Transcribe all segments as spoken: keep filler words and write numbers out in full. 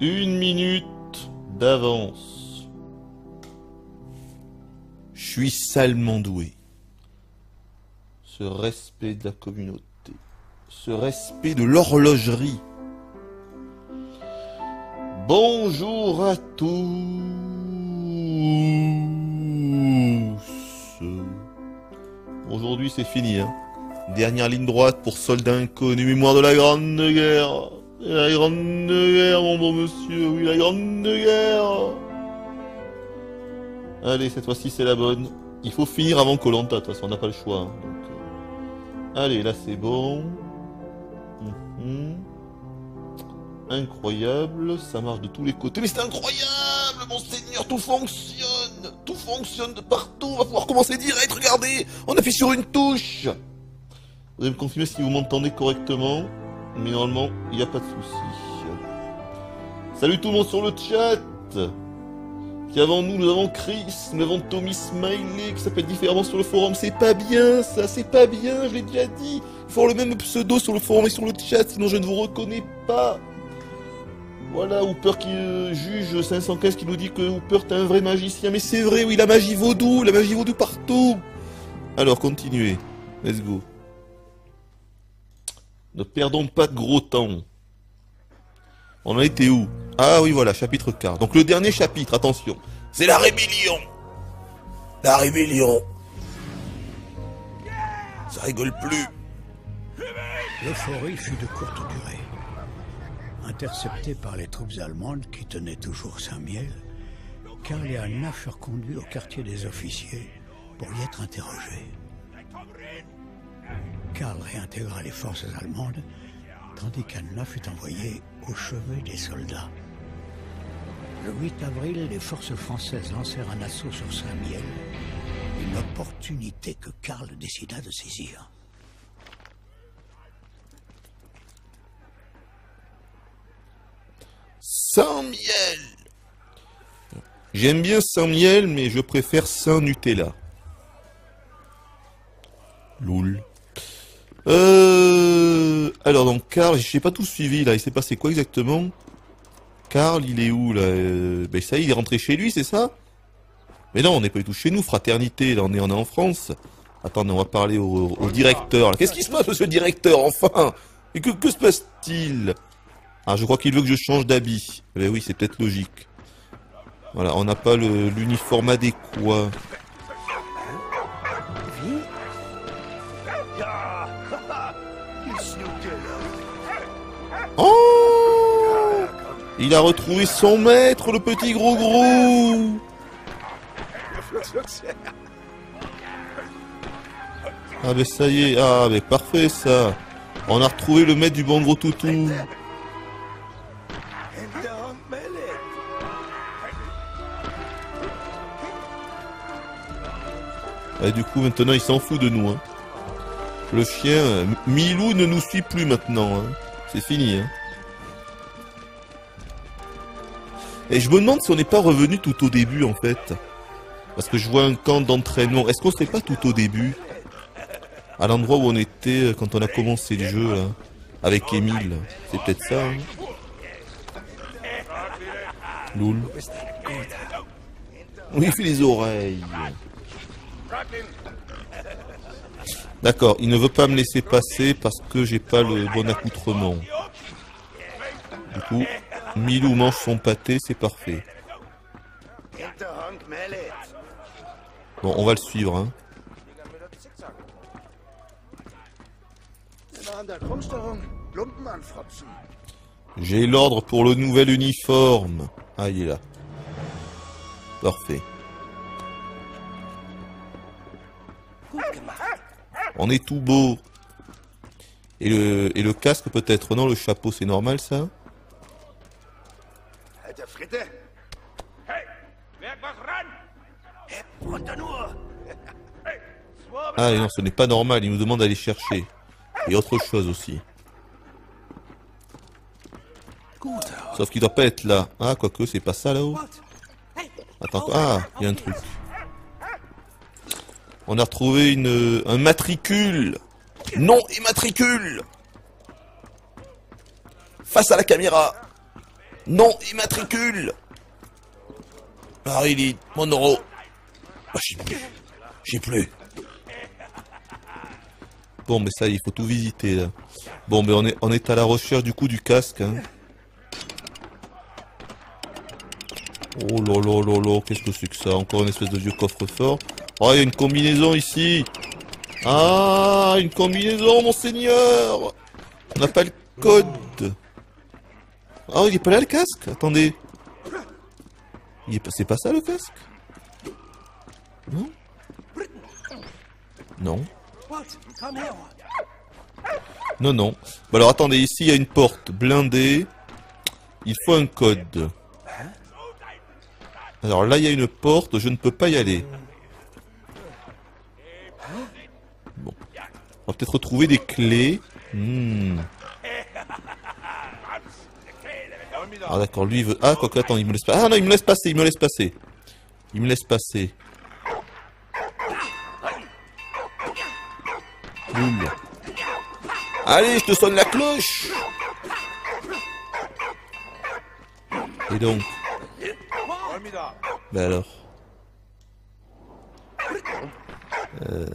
Une minute d'avance. Je suis salement doué. Ce respect de la communauté. Ce respect de l'horlogerie. Bonjour à tous. Aujourd'hui c'est fini, hein. Dernière ligne droite pour soldat inconnu, mémoire de la Grande Guerre. La Grande Guerre, mon bon monsieur, oui, la Grande Guerre. Allez, cette fois-ci c'est la bonne. Il faut finir avant Koh-Lanta, de toute façon on n'a pas le choix. Hein. Donc, euh... Allez, là c'est bon. Mmh. Incroyable, ça marche de tous les côtés. Mais c'est incroyable, mon seigneur, tout fonctionne. Tout fonctionne de partout, on va pouvoir commencer direct, regardez. On appuie sur une touche. Vous allez me confirmer si vous m'entendez correctement. Mais normalement, il n'y a pas de souci. Salut tout le monde sur le chat. Puis avant nous, nous avons Chris, nous avons Tommy Smiley qui s'appelle différemment sur le forum. C'est pas bien ça, c'est pas bien, je l'ai déjà dit. Il faut avoir le même pseudo sur le forum et sur le chat, sinon je ne vous reconnais pas. Voilà, Hooper qui euh, juge cinq cent quinze qui nous dit que Hooper t'es un vrai magicien. Mais c'est vrai, oui, la magie vaudou, la magie vaudou partout. Alors, continuez. Let's go. Ne perdons pas de gros temps. On en était où? Ah oui, voilà, chapitre quatre. Donc le dernier chapitre, attention. C'est la rébellion. La rébellion. Ça rigole plus. L'euphorie fut de courte durée. Interceptés par les troupes allemandes qui tenaient toujours Saint-Miel, Karl et Anna furent conduits au quartier des officiers pour y être interrogés. Karl réintégra les forces allemandes, tandis qu'Anna fut envoyée au chevet des soldats. Le huit avril, les forces françaises lancèrent un assaut sur Saint-Miel, une opportunité que Karl décida de saisir. Saint-Miel. J'aime bien Saint-Miel, mais je préfère Saint-Nutella. Loul. Euh... Alors donc Karl, j'ai pas tout suivi là, il s'est passé quoi exactement? Karl, il est où là? euh... Ben ça y est, il est rentré chez lui, c'est ça? Mais non, on n'est pas du tout chez nous, fraternité, là on est, on est en France. Attendez, on va parler au, au directeur. Qu'est-ce qui se passe, monsieur le directeur, enfin? Et que, que se passe-t-il? Ah, je crois qu'il veut que je change d'habit. Eh ben oui, c'est peut-être logique. Voilà, on n'a pas l'uniforme adéquat. Oh! Il a retrouvé son maître, le petit gros gros. Ah ben ça y est, ah ben parfait ça. On a retrouvé le maître du bon gros toutou. Et du coup maintenant il s'en fout de nous. Hein. Le chien, Milou ne nous suit plus maintenant. Hein. C'est fini. Hein. Et je me demande si on n'est pas revenu tout au début en fait. Parce que je vois un camp d'entraînement. Est-ce qu'on serait pas tout au début? À l'endroit où on était quand on a commencé le jeu là. Avec Émile. C'est peut-être ça. Hein. Loul. Oui, il fait les oreilles. D'accord, il ne veut pas me laisser passer parce que j'ai pas le bon accoutrement. Du coup, Milou mange son pâté, c'est parfait. Bon, on va le suivre, hein. J'ai l'ordre pour le nouvel uniforme. Ah, il est là. Parfait. On est tout beau. Et le, et le casque peut-être, non, le chapeau, c'est normal ça? Ah non, ce n'est pas normal, il nous demande d'aller chercher. Et autre chose aussi. Sauf qu'il doit pas être là. Ah, quoique, c'est pas ça là-haut. Attends, ah, il y a un truc. On a retrouvé une, un matricule. Non, immatricule. Face à la caméra. Non, immatricule. Marilyn, mon euro. Ah, j'ai plus. J'ai plus. Bon, mais ça, il faut tout visiter, là. Bon, mais on est, on est à la recherche, du coup, du casque, hein. Oh là là là là, qu'est-ce que c'est que ça? Encore une espèce de vieux coffre-fort. Oh, il y a une combinaison ici. Ah, une combinaison, monseigneur. On n'a pas le code. Ah, il est pas là, le casque? Attendez. Il est pas... C'est pas ça, le casque? Non? Non. Non, non. Bah alors, attendez, ici, il y a une porte blindée. Il faut un code. Alors là, il y a une porte, je ne peux pas y aller. Bon. On va peut-être retrouver des clés. Hmm. Ah d'accord, lui il veut... Ah, quoi que, attends, il me laisse pas... Ah non, il me laisse passer, il me laisse passer. Il me laisse passer. Cool. Allez, je te sonne la cloche. Et donc... Bah alors... Euh...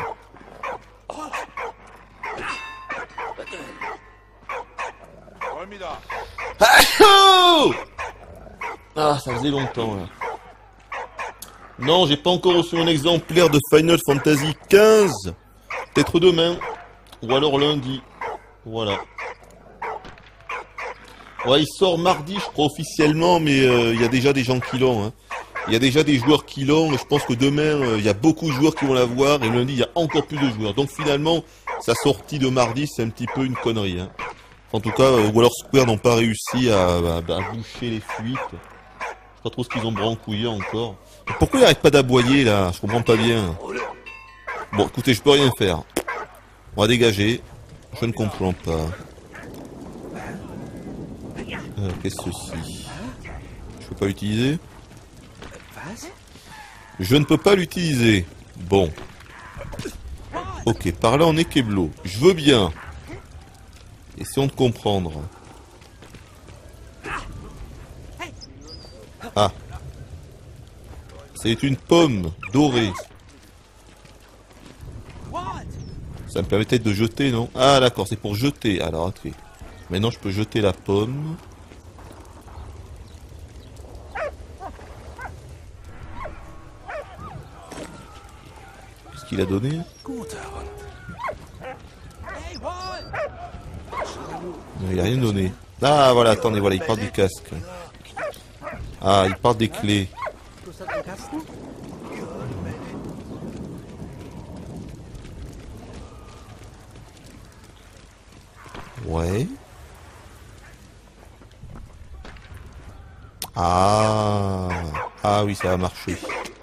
Ah, oh ah, ça faisait longtemps là. Non, j'ai pas encore reçu un exemplaire de Final Fantasy quinze. Peut-être demain. Ou alors lundi. Voilà. Ouais, il sort mardi, je crois, officiellement, mais il euh, y a déjà des gens qui l'ont. Il hein. y a déjà des joueurs qui l'ont, et je pense que demain, il euh, y a beaucoup de joueurs qui vont l'avoir, et lundi, il y a encore plus de joueurs. Donc finalement, sa sortie de mardi, c'est un petit peu une connerie. Hein. En tout cas, euh, ou alors Square n'ont pas réussi à, à, à boucher les fuites. Je sais pas trop ce qu'ils ont brancouillé encore. Mais pourquoi il n'arrête pas d'aboyer, là? Je comprends pas bien. Bon, écoutez, je peux rien faire. On va dégager. Je ne comprends pas. Euh, Qu'est-ce que ceci? Je peux pas l'utiliser? Je ne peux pas l'utiliser. Bon. Ok, par là on est Keblo. Je veux bien. Essayons de comprendre. Ah. C'est une pomme dorée. Ça me permettait de jeter, non? Ah d'accord, c'est pour jeter. Alors, ok. Maintenant je peux jeter la pomme. Qu'est-ce qu'il a donné? Non, il a rien donné. Ah voilà, attendez, voilà, il parle du casque. Ah, il parle des clés. Ouais. Ah. Ah oui, ça a marché.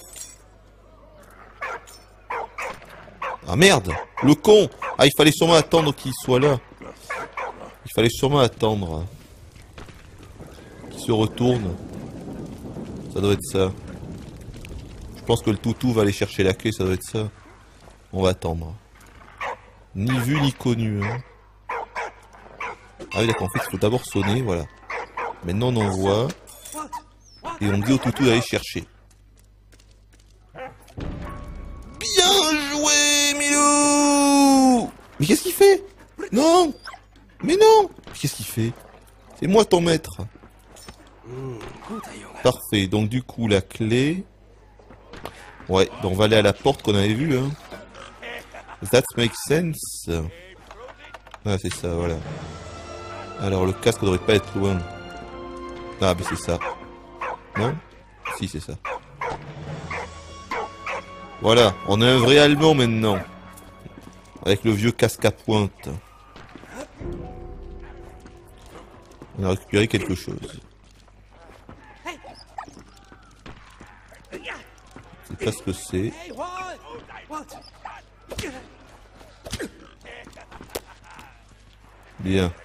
Ah merde! Le con! Ah, il fallait sûrement attendre qu'il soit là. Il fallait sûrement attendre. Qu'il se retourne. Ça doit être ça. Je pense que le toutou va aller chercher la clé, ça doit être ça. On va attendre. Ni vu ni connu. Hein. Ah oui d'accord, en fait il faut d'abord sonner, voilà. Maintenant on envoie. Et on dit au toutou d'aller chercher. Bien joué, Milou! Mais qu'est-ce qu'il fait? Non! Mais non! Qu'est-ce qu'il fait? C'est moi ton maître. Parfait, donc du coup la clé... Ouais, donc on va aller à la porte qu'on avait vue, hein. That makes sense. Ah c'est ça, voilà. Alors le casque devrait pas être loin. Ah mais c'est ça. Non? Si c'est ça. Voilà, on a un vrai allemand maintenant. Avec le vieux casque à pointe. On a récupéré quelque chose. Je sais pas ce que c'est. Bien.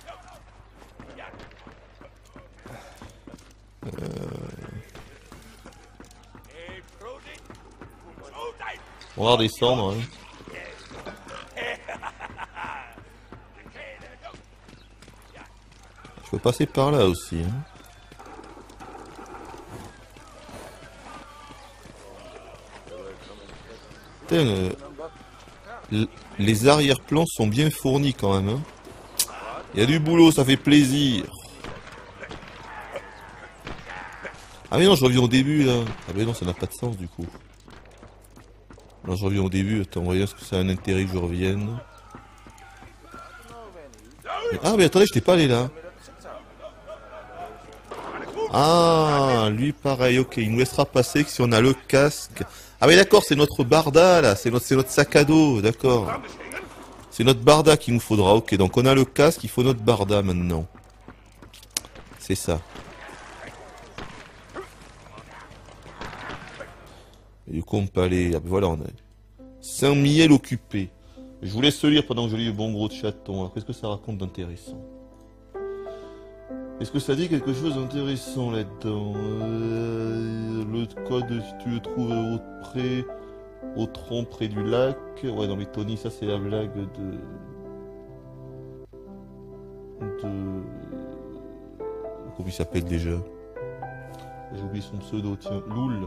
Euh... On va redescendre. Hein. Je peux passer par là aussi. Hein. Putain, euh, les arrière-plans sont bien fournis quand même. Hein. Il y a du boulot, ça fait plaisir. Ah mais non, je reviens au début là. Ah mais non, ça n'a pas de sens du coup. Non, je reviens au début. Attends, voyons est-ce que ça a un intérêt que je revienne. Mais, ah mais attendez, je t'ai pas allé là. Ah, lui pareil, ok, il nous laissera passer que si on a le casque. Ah mais d'accord, c'est notre barda là, c'est notre, c'est notre sac à dos, d'accord. C'est notre barda qu'il nous faudra, ok, donc on a le casque, il faut notre barda maintenant. C'est ça. Et du coup on peut aller, ah ben voilà, on a Saint-Miel occupé. Je vous laisse lire pendant que je lis le bon gros de chaton. Alors qu'est-ce que ça raconte d'intéressant? Est-ce que ça dit quelque chose d'intéressant là-dedans? euh, Le code, si tu le trouves au près, au tronc près du lac. Ouais, non mais Tony, ça c'est la blague de... De... Comment il s'appelle déjà? J'ai oublié son pseudo, tiens. Loul.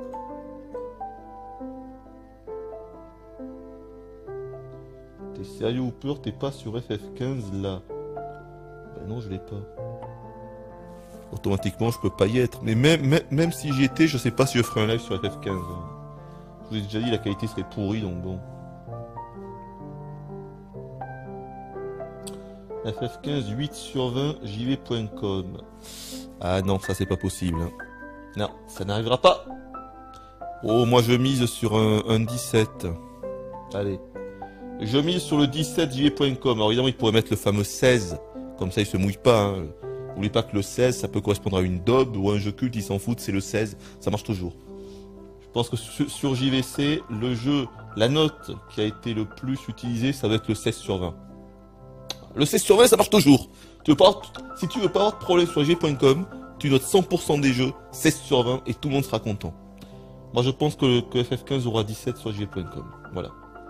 T'es sérieux ou peur? T'es pas sur F F quinze là? Ben non, je l'ai pas. Automatiquement, je peux pas y être. Mais même, même, même si j'y étais, je sais pas si je ferai un live sur F F quinze. Hein. Je vous ai déjà dit, la qualité serait pourrie, donc bon. F F quinze, huit sur vingt, jv point com. Ah non, ça c'est pas possible. Hein. Non, ça n'arrivera pas. Oh, moi je mise sur un, un dix-sept. Allez. Je mise sur le dix-sept jv point com. Alors évidemment, il pourrait mettre le fameux seize. Comme ça, il se mouille pas. Hein. N'oubliez pas que le seize, ça peut correspondre à une daube ou à un jeu culte, ils s'en foutent, c'est le seize. Ça marche toujours. Je pense que sur, sur J V C, le jeu, la note qui a été le plus utilisée, ça va être le seize sur vingt. Le seize sur vingt, ça marche toujours. Tu veux pas avoir, si tu veux pas avoir de problème sur jv point com, tu notes cent pour cent des jeux, seize sur vingt, et tout le monde sera content. Moi, je pense que, que F F quinze aura dix-sept sur jv point com. Voilà.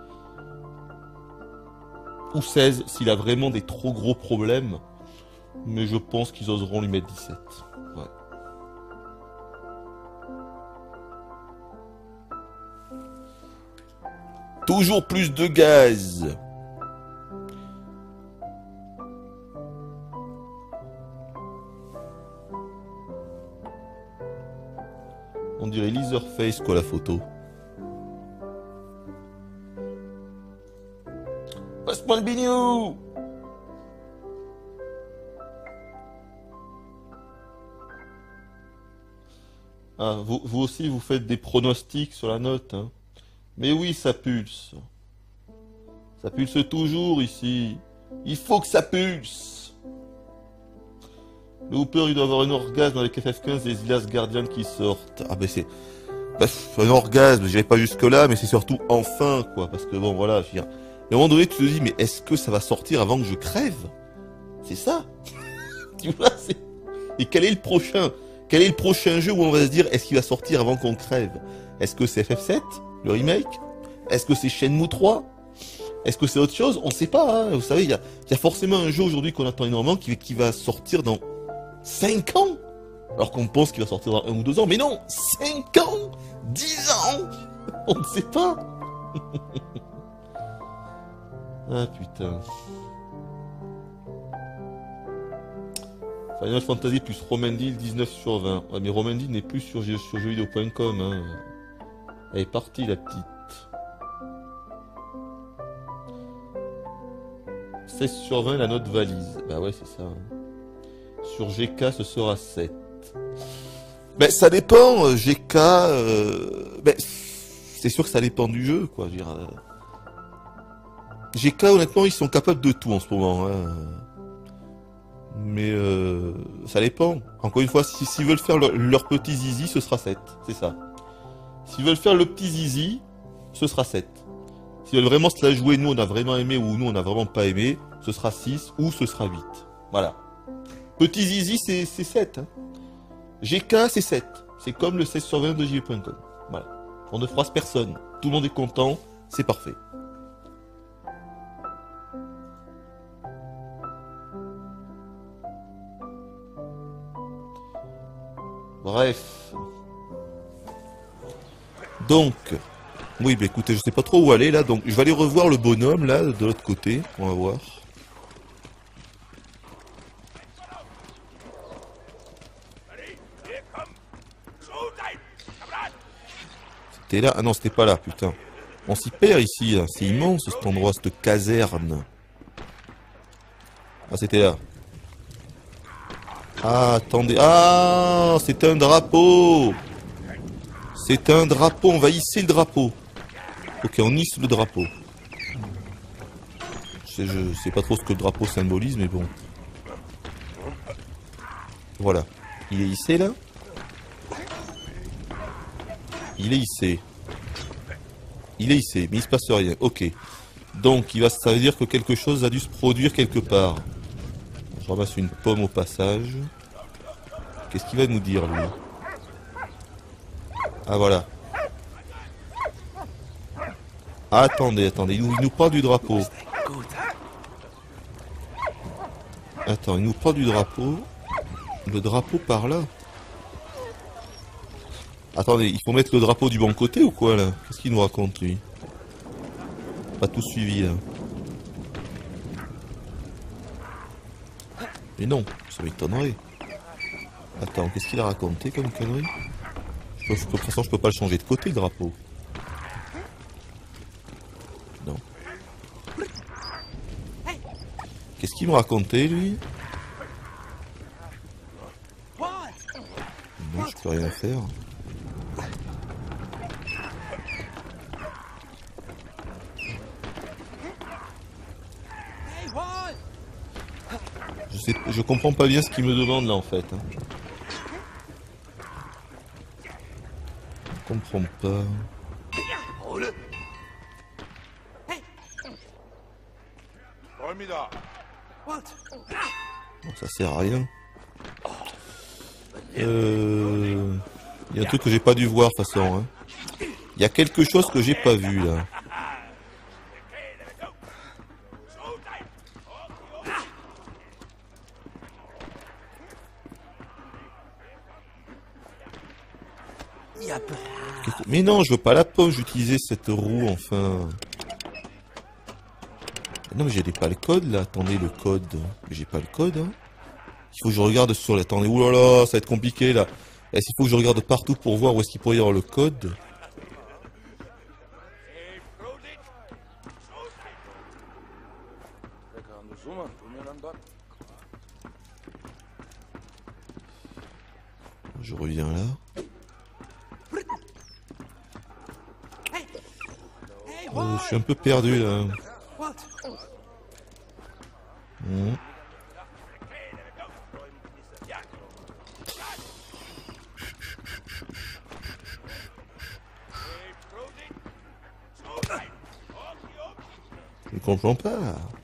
Ou seize, s'il a vraiment des trop gros problèmes. Mais je pense qu'ils oseront lui mettre dix-sept. Ouais. Toujours plus de gaz. On dirait Leatherface quoi la photo. Passe-moi le bignou. Ah, vous, vous aussi, vous faites des pronostics sur la note. Hein. Mais oui, ça pulse. Ça pulse toujours ici. Il faut que ça pulse. Le Hooper, il doit avoir un orgasme avec F F quinze et les Last Guardian qui sortent. Ah ben c'est... Ben, un orgasme, j'irai pas jusque là, mais c'est surtout enfin, quoi. Parce que bon, voilà, je veux dire... À un moment donné, tu te dis, mais est-ce que ça va sortir avant que je crève? C'est ça. Tu vois, c'est... Et quel est le prochain? Quel est le prochain jeu où on va se dire, est-ce qu'il va sortir avant qu'on crève? Est-ce que c'est F F sept, le remake? Est-ce que c'est Shenmue trois? Est-ce que c'est autre chose? On sait pas, hein. Vous savez, il y a, y a forcément un jeu aujourd'hui qu'on attend énormément qui, qui va sortir dans cinq ans. Alors qu'on pense qu'il va sortir dans un ou deux ans. Mais non, cinq ans, dix ans. On ne sait pas. Ah putain. Final Fantasy plus Romandil, dix-neuf sur vingt. Ouais, mais Romandil n'est plus sur, sur jeuxvideo point com. Hein. Elle est partie, la petite. seize sur vingt, la note valise. Bah ouais, c'est ça. Hein. Sur G K, ce sera sept. Ben, ça dépend. G K... Euh... Ben, c'est sûr que ça dépend du jeu, quoi. Je veux dire, euh... G K, honnêtement, ils sont capables de tout en ce moment. Hein. Mais euh, ça dépend. Encore une fois, s'ils si, si veulent faire leur, leur petit zizi, ce sera sept. C'est ça. S'ils veulent faire le petit zizi, ce sera sept. S'ils veulent vraiment se la jouer, nous on a vraiment aimé ou nous on a vraiment pas aimé, ce sera six ou ce sera huit. Voilà. Petit zizi, c'est sept. Hein. G K, c'est sept. C'est comme le seize sur vingt de J V point com. Voilà. On ne froisse personne. Tout le monde est content. C'est parfait. Bref. Donc, Oui, bah écoutez, je sais pas trop où aller là, donc je vais aller revoir le bonhomme là, de l'autre côté. On va voir. C'était là? Ah non, c'était pas là, putain. On s'y perd ici, hein. C'est immense cet endroit, cette caserne. Ah, c'était là. Ah, attendez. Ah, c'est un drapeau. C'est un drapeau, on va hisser le drapeau. Ok, on hisse le drapeau. Je, je sais pas trop ce que le drapeau symbolise, mais bon. Voilà. Il est hissé là? Il est hissé. Il est hissé, mais il se passe rien. Ok. Donc, il va, ça veut dire que quelque chose a dû se produire quelque part. Je ramasse une pomme au passage. Qu'est-ce qu'il va nous dire, lui? Ah, voilà. Ah, attendez, attendez. Il nous, il nous parle du drapeau. Attends, il nous parle du drapeau. Le drapeau par là. Attendez, il faut mettre le drapeau du bon côté ou quoi, là? Qu'est-ce qu'il nous raconte, lui? Pas tout suivi, là. Mais non, ça m'étonnerait. Attends, qu'est-ce qu'il a raconté comme connerie? De toute façon, je peux pas le changer de côté, le drapeau. Non. Qu'est-ce qu'il me racontait, lui? Non, je peux rien faire. Je sais, je comprends pas bien ce qu'il me demande là en fait. Hein. Je comprends pas. Bon, ça sert à rien. Euh... Il y a un truc que j'ai pas dû voir de toute façon. Hein. Il y a quelque chose que j'ai pas vu là. Mais non, je veux pas la pomme, j'utilisais cette roue, enfin. Non, mais j'ai pas le code, là. Attendez, le code. Mais j'ai pas le code, hein. Il faut que je regarde sur les... Attendez, oulala, ça va être compliqué, là. Est-ce qu'il faut que je regarde partout pour voir où est-ce qu'il pourrait y avoir le code? Je reviens là. Euh, je suis un peu perdu là. Mmh. Je comprends pas.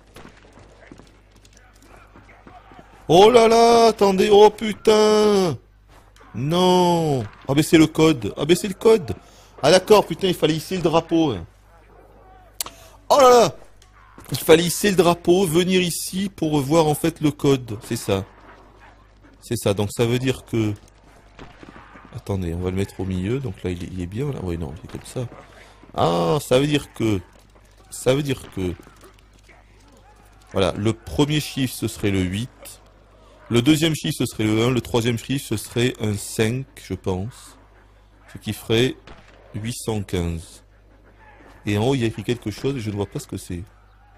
Oh là là, attendez, oh putain. Non. Ah mais c'est le code. Ah mais c'est le code. Ah d'accord, putain, il fallait hisser le drapeau. Oh là là. Il fallait hisser le drapeau, venir ici pour voir en fait le code. C'est ça. C'est ça, donc ça veut dire que... Attendez, on va le mettre au milieu, donc là il est, il est bien là. Oui non, il est comme ça. Ah, ça veut dire que... Ça veut dire que... Voilà, le premier chiffre ce serait le huit. Le deuxième chiffre ce serait le un. Le troisième chiffre ce serait un cinq, je pense. Ce qui ferait huit cent quinze. Et en haut il y a écrit quelque chose et je ne vois pas ce que c'est.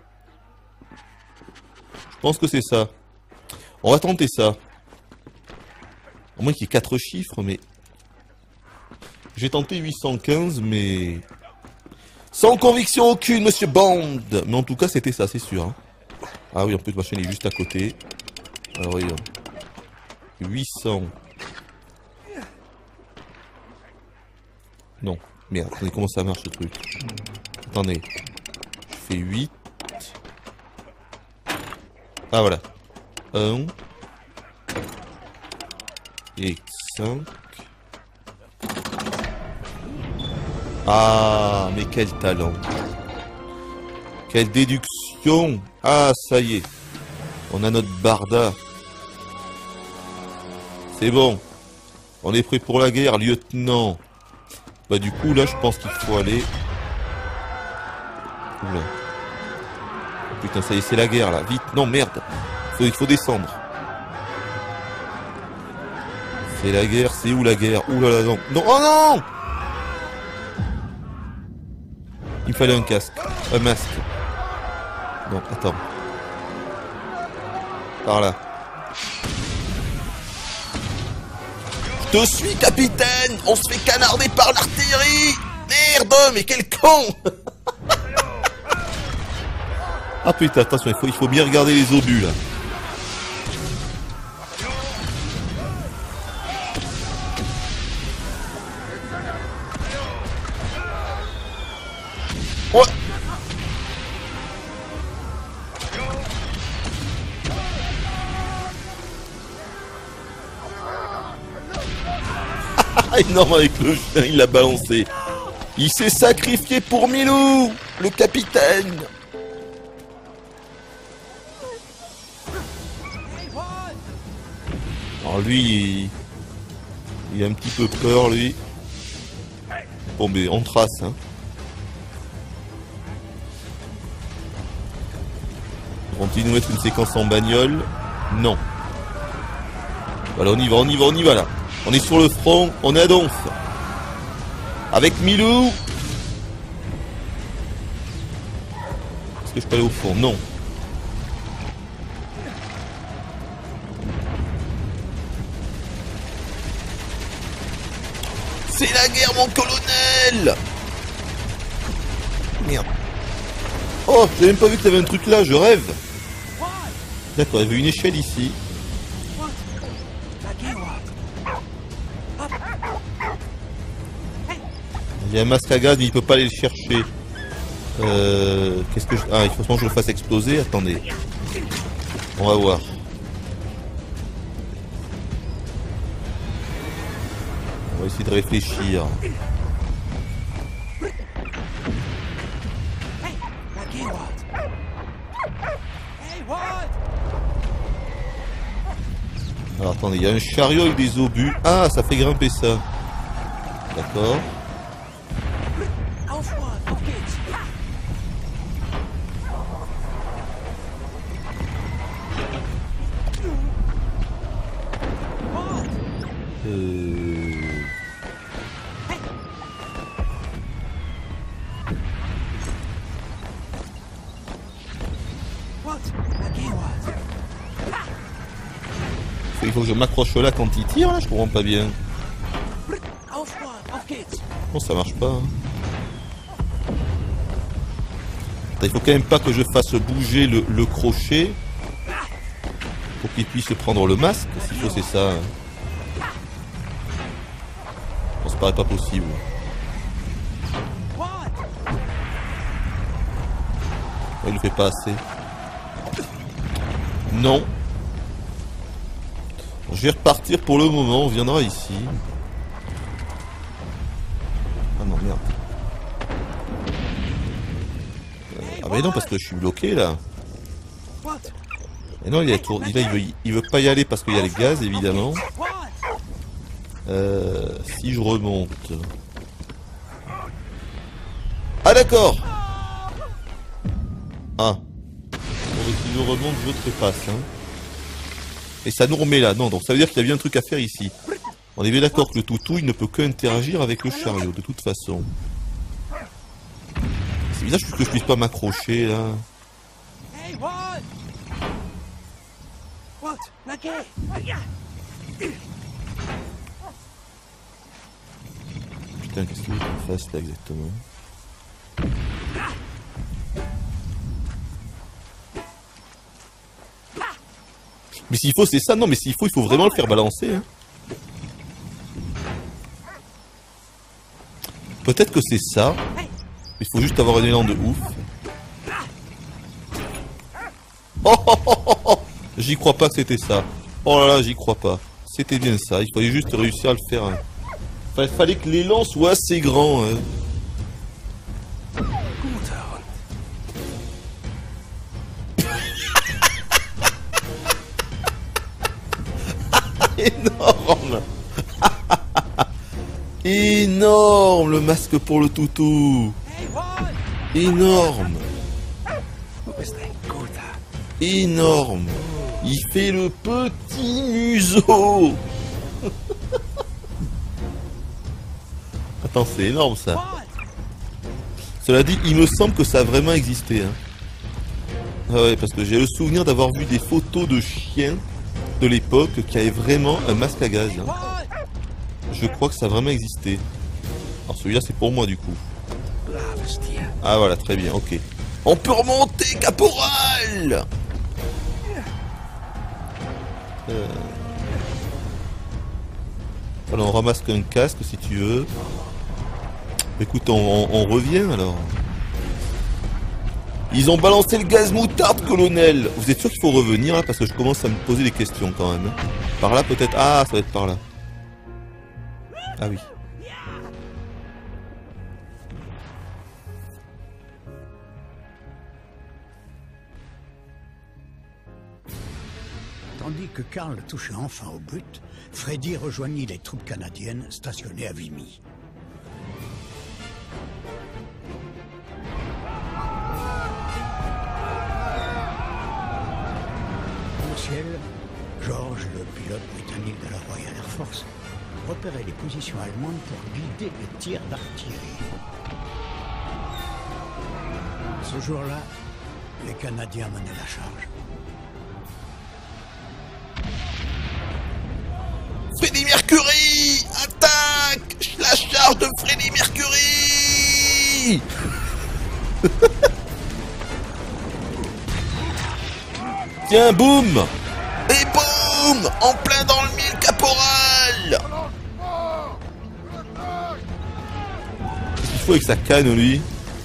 Je pense que c'est ça. On va tenter ça. Au moins qu'il y ait quatre chiffres, mais... J'ai tenté huit cent quinze, mais... Sans conviction aucune, monsieur Bond. Mais en tout cas, c'était ça, c'est sûr. Hein. Ah oui, en plus, ma chaîne est juste à côté. Alors, voyons. huit cents. Non. Merde, attendez, comment ça marche, ce truc? Attendez. Je fais huit. Ah, voilà. un. Et cinq. Ah, mais quel talent. Quelle déduction. Ah, ça y est. On a notre barda. C'est bon. On est prêt pour la guerre, lieutenant. Bah du coup, là, je pense qu'il faut aller Oula. Putain, ça y est, c'est la guerre là. Vite, non, merde. Faut, il faut descendre. C'est la guerre, c'est où la guerre? Ouh là là, non. Non, oh non! Il me fallait un casque. Un masque. Non, attends. Par là. Je te suis, capitaine! On se fait canarder par l'artillerie! Merde, mais quel con! Ah putain, attention, il faut, il faut bien regarder les obus là. Ouais. Énorme avec le chien, il l'a balancé. Il s'est sacrifié pour Milou, le capitaine. Alors lui, il... il a un petit peu peur, lui. Bon, mais on trace, hein. Vont-ils nous mettre une séquence en bagnole? Non. Voilà, on y va, on y va, on y va, là. On est sur le front, on est à Donf. Avec Milou. Est-ce que je peux aller au fond? Non. C'est la guerre, mon colonel! Merde. Oh, j'ai même pas vu que t'avais un truc là, je rêve. D'accord, il y avait une échelle ici. Il y a un masque à gaz, mais il peut pas aller le chercher. Euh... Qu'est-ce que je... Ah, il faut que je le fasse exploser. Attendez. On va voir. On va essayer de réfléchir. Alors attendez, il y a un chariot avec des obus. Ah, ça fait grimper ça. D'accord. Euh... Il faut que je m'accroche là quand il tire, là, je comprends pas bien. Non, ça marche pas. Hein. Attends, il faut quand même pas que je fasse bouger le, le crochet pour qu'il puisse prendre le masque. S'il faut, c'est ça. Hein. Bon, ça paraît pas possible. Ouais, il le fait pas assez. Non. Je vais repartir pour le moment, on viendra ici. Ah non, merde. Euh, ah mais non, parce que je suis bloqué là. Et non, il, est tour... là, il, veut... il veut pas y aller parce qu'il y a les gaz, évidemment. Euh, si je remonte... Ah d'accord. Ah. Bon, si je remonte, je trépasse, hein. Et ça nous remet là, non, donc ça veut dire qu'il y a bien un truc à faire ici. On est bien d'accord que le toutou, il ne peut que interagir avec le chariot, de toute façon. C'est bizarre que je puisse pas m'accrocher, là. Putain, qu'est-ce qu'il veut qu'on fasse, là, exactement? Mais s'il faut, c'est ça. Non, mais s'il faut, il faut vraiment le faire balancer. Hein. Peut-être que c'est ça. Il faut juste avoir un élan de ouf. Oh, oh, oh, oh, oh. J'y crois pas que c'était ça. Oh là là, j'y crois pas. C'était bien ça. Il fallait juste réussir à le faire. Hein. Enfin, il fallait que l'élan soit assez grand. Hein. Énorme. Énorme le masque pour le toutou. Énorme. énorme. Il fait le petit museau. Attends, c'est énorme ça. Cela dit, il me semble que ça a vraiment existé. Hein. Ah ouais, parce que j'ai le souvenir d'avoir vu des photos de chiens de l'époque qui avaient vraiment un masque à gaz. Hein. Je crois que ça a vraiment existé. Alors celui-là, c'est pour moi du coup. Ah voilà, très bien, ok. On peut remonter, caporal. euh... Alors on ramasse qu'un casque si tu veux. Écoute, on, on, on revient alors. Ils ont balancé le gaz moutarde, colonel. Vous êtes sûr qu'il faut revenir là? Parce que je commence à me poser des questions quand même. Par là peut-être? Ah, ça va être par là. Ah oui. Tandis que Karl touchait enfin au but, Freddy rejoignit les troupes canadiennes stationnées à Vimy. Au ciel, George, le pilote britannique de la Royal Air Force, repérait les positions allemandes pour guider les tirs d'artillerie. Ce jour-là, les Canadiens menaient la charge. Freddy Mercury! Attaque! La charge de Freddy Mercury! Tiens, boum! Et boum! En plein dans le mille, caporal! Qu'est-ce qu'il faut avec sa canne, lui?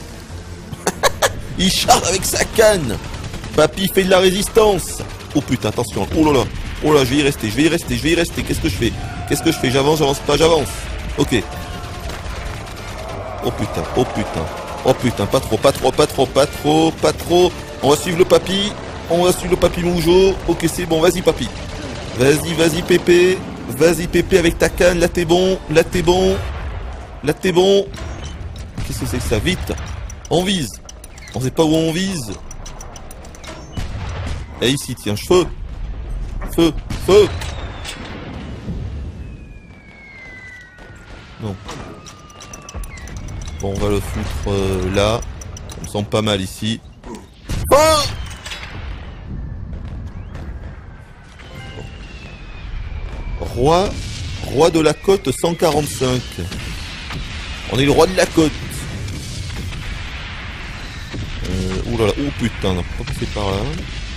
Il charge avec sa canne! Papy fait de la résistance! Oh putain, attention! Oh là là! Oh là, je vais y rester, je vais y rester, je vais y rester. Qu'est-ce que je fais? Qu'est-ce que je fais? J'avance, j'avance pas, j'avance. Ok. Oh putain, oh putain. Oh putain, pas trop, pas trop, pas trop, pas trop, pas trop. On va suivre le papy. On va suivre le papy Moujo. Ok, c'est bon, vas-y papy. Vas-y, vas-y Pépé. Vas-y Pépé avec ta canne. Là t'es bon, là t'es bon. Là t'es bon. Qu'est-ce que c'est que ça? Vite. On vise. On sait pas où on vise. Et ici, tiens, cheveux. Feu, feu. Non. Bon, on va le foutre euh, là. On me semble pas mal ici. Oh roi, roi de la côte cent quarante-cinq. On est le roi de la côte. Euh, ouh là là, oh putain, on a pas passé par là.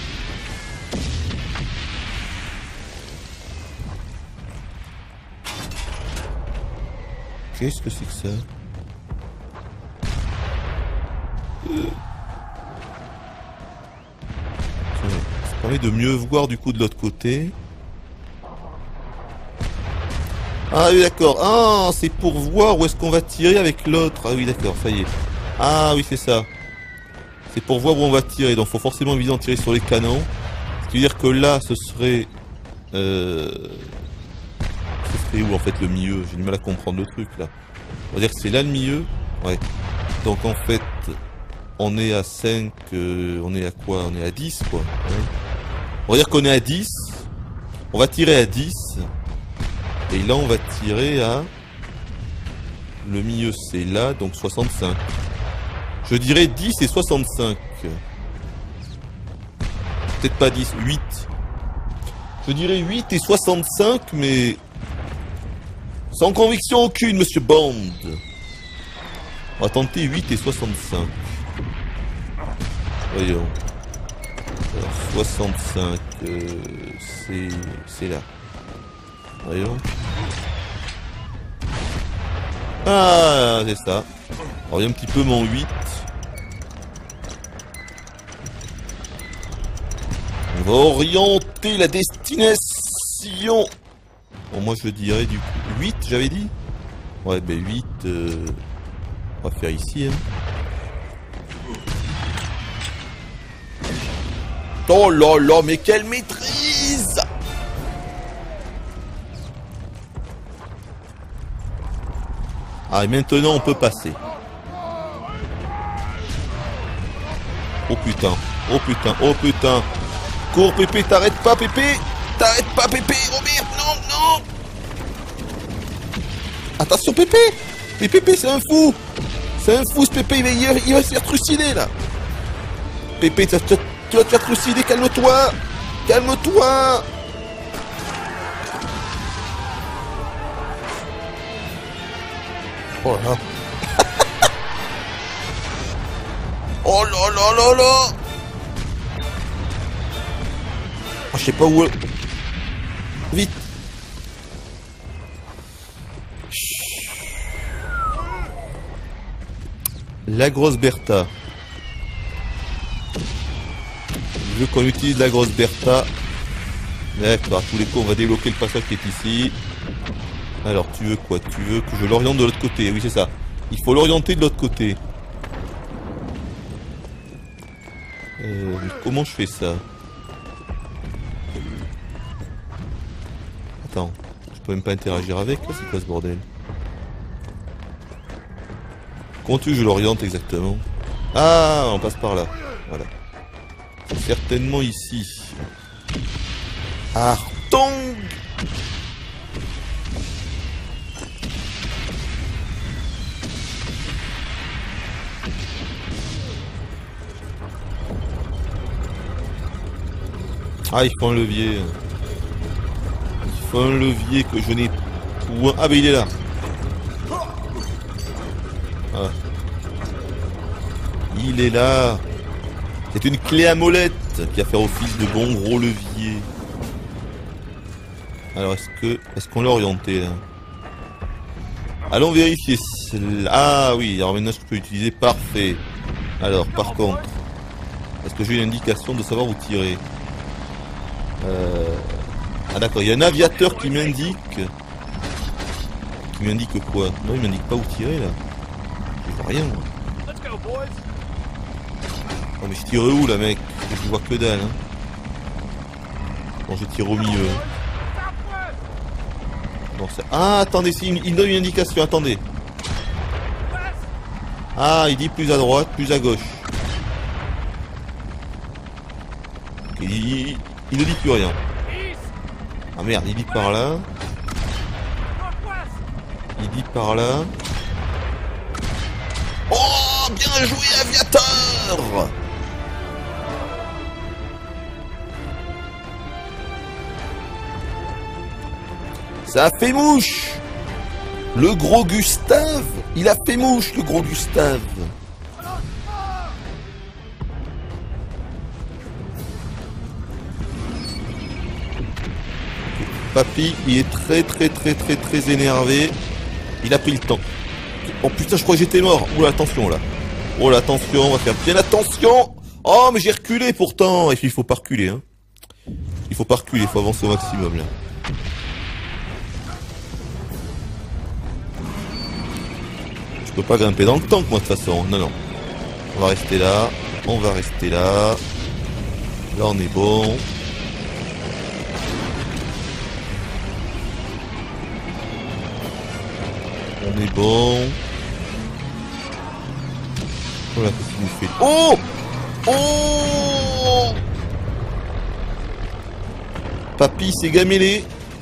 Qu'est-ce que c'est que ça? euh. Ça permet de mieux voir du coup de l'autre côté. Ah oui d'accord. Ah c'est pour voir où est-ce qu'on va tirer avec l'autre. Ah oui d'accord, ça y est. Ah oui c'est ça. C'est pour voir où on va tirer. Donc faut forcément évidemment tirer sur les canons. Ce qui veut dire que là ce serait... Euh... Ce serait où en fait le milieu? J'ai du mal à comprendre le truc là. On va dire que c'est là le milieu. Ouais. Donc en fait, on est à cinq. Euh, on est à quoi? On est à dix quoi. Ouais. On va dire qu'on est à dix. On va tirer à dix. Et là on va tirer à... Le milieu c'est là, donc soixante-cinq. Je dirais dix et soixante-cinq. Peut-être pas dix, huit. Je dirais huit et soixante-cinq, mais... Sans conviction aucune, monsieur Bond. On va tenter huit et soixante-cinq. Voyons. Alors, soixante-cinq, euh, c'est... c'est là. Voyons. Ah, c'est ça. Alors, il y a un petit peu mon huit. On va orienter la destination. Bon, moi je dirais du coup huit, j'avais dit. Ouais, ben huit, euh, on va faire ici. Hein. Oh là là, mais quelle maîtrise! Ah, et maintenant on peut passer. Oh putain, oh putain, oh putain. Cours, Pépé, t'arrêtes pas, Pépé. T'arrêtes pas, Pépé. Robert, non, non. Attention, Pépé. Mais Pépé, c'est un fou. C'est un fou, ce Pépé. Il va, il va, il va se faire trucider, là. Pépé, tu vas te faire trucider. Calme-toi. Calme-toi. Oh là. Oh là là là là. Oh, je sais pas où... Vite. La grosse Bertha. Je veux qu'on utilise la grosse Bertha. D'accord, à tous les coups, on va débloquer le passage qui est ici. Alors, tu veux quoi? Tu veux que je l'oriente de l'autre côté? Oui, c'est ça. Il faut l'orienter de l'autre côté. Euh, comment je fais ça? Attends, je peux même pas interagir avec, là, c'est quoi ce bordel? Comment tu veux que je l'oriente exactement? Ah, on passe par là. Voilà. C'est certainement ici. Artong! Ah, il faut un levier. Il faut un levier que je n'ai point. Ah, mais il est là. Ah. Il est là. C'est une clé à molette qui va faire office de bon gros levier. Alors, est-ce que... Est-ce qu'on l'a orienté, là? Allons vérifier. Ah, oui. Alors maintenant, je peux utiliser. Parfait. Alors, par contre... Est-ce que j'ai une indication de savoir où tirer? Euh... Ah d'accord, il y a un aviateur qui m'indique... Qui m'indique quoi? Non, il m'indique pas où tirer là. Je vois rien moi. Non mais je tire où là mec? Je vois que dalle hein. Bon je tire au milieu. Non, ça... Ah attendez, si, il donne une indication, attendez. Ah il dit plus à droite, plus à gauche. Okay, il... il ne dit plus rien. Ah merde, il dit par là. Il dit par là. Oh, bien joué, aviateur! Ça a fait mouche! Le gros Gustave! Il a fait mouche, le gros Gustave! Papy, il est très très très très très énervé. Il a pris le temps. Oh putain, je crois que j'étais mort. Oula, attention là. Oh là, attention, on va faire bien attention. Oh, mais j'ai reculé pourtant. Et puis il faut pas reculer, hein. Il faut pas reculer, il faut avancer au maximum là. Je peux pas grimper dans le tank moi de toute façon. Non, non. On va rester là. On va rester là. Là, on est bon. On est bon. Voilà, qu'est-ce qu'il nous fait? Oh! Oh! Papy s'est gamélé.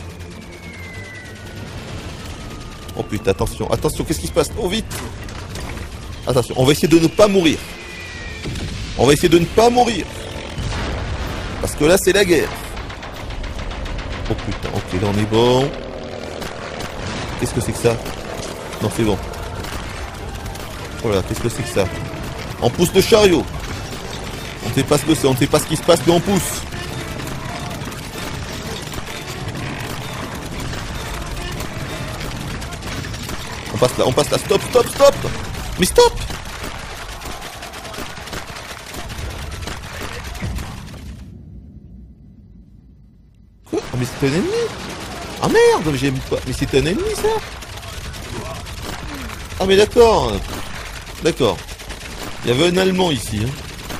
Oh putain, attention, attention, qu'est-ce qui se passe? Oh vite! Attention, on va essayer de ne pas mourir. On va essayer de ne pas mourir. Parce que là, c'est la guerre. Oh putain, ok, là on est bon. Qu'est-ce que c'est que ça? Non, c'est bon. Oh là, qu'est-ce que c'est que ça? On pousse le chariot. On ne sait pas ce que c'est, on ne sait pas ce qui se passe, mais on pousse. On passe là, on passe là. Stop, stop, stop. Mais stop. Quoi? Oh, mais c'est un ennemi. Ah merde, mais j'ai pas. Mais c'est un ennemi ça. Ah mais d'accord. D'accord. Il y avait un Allemand ici. Hein.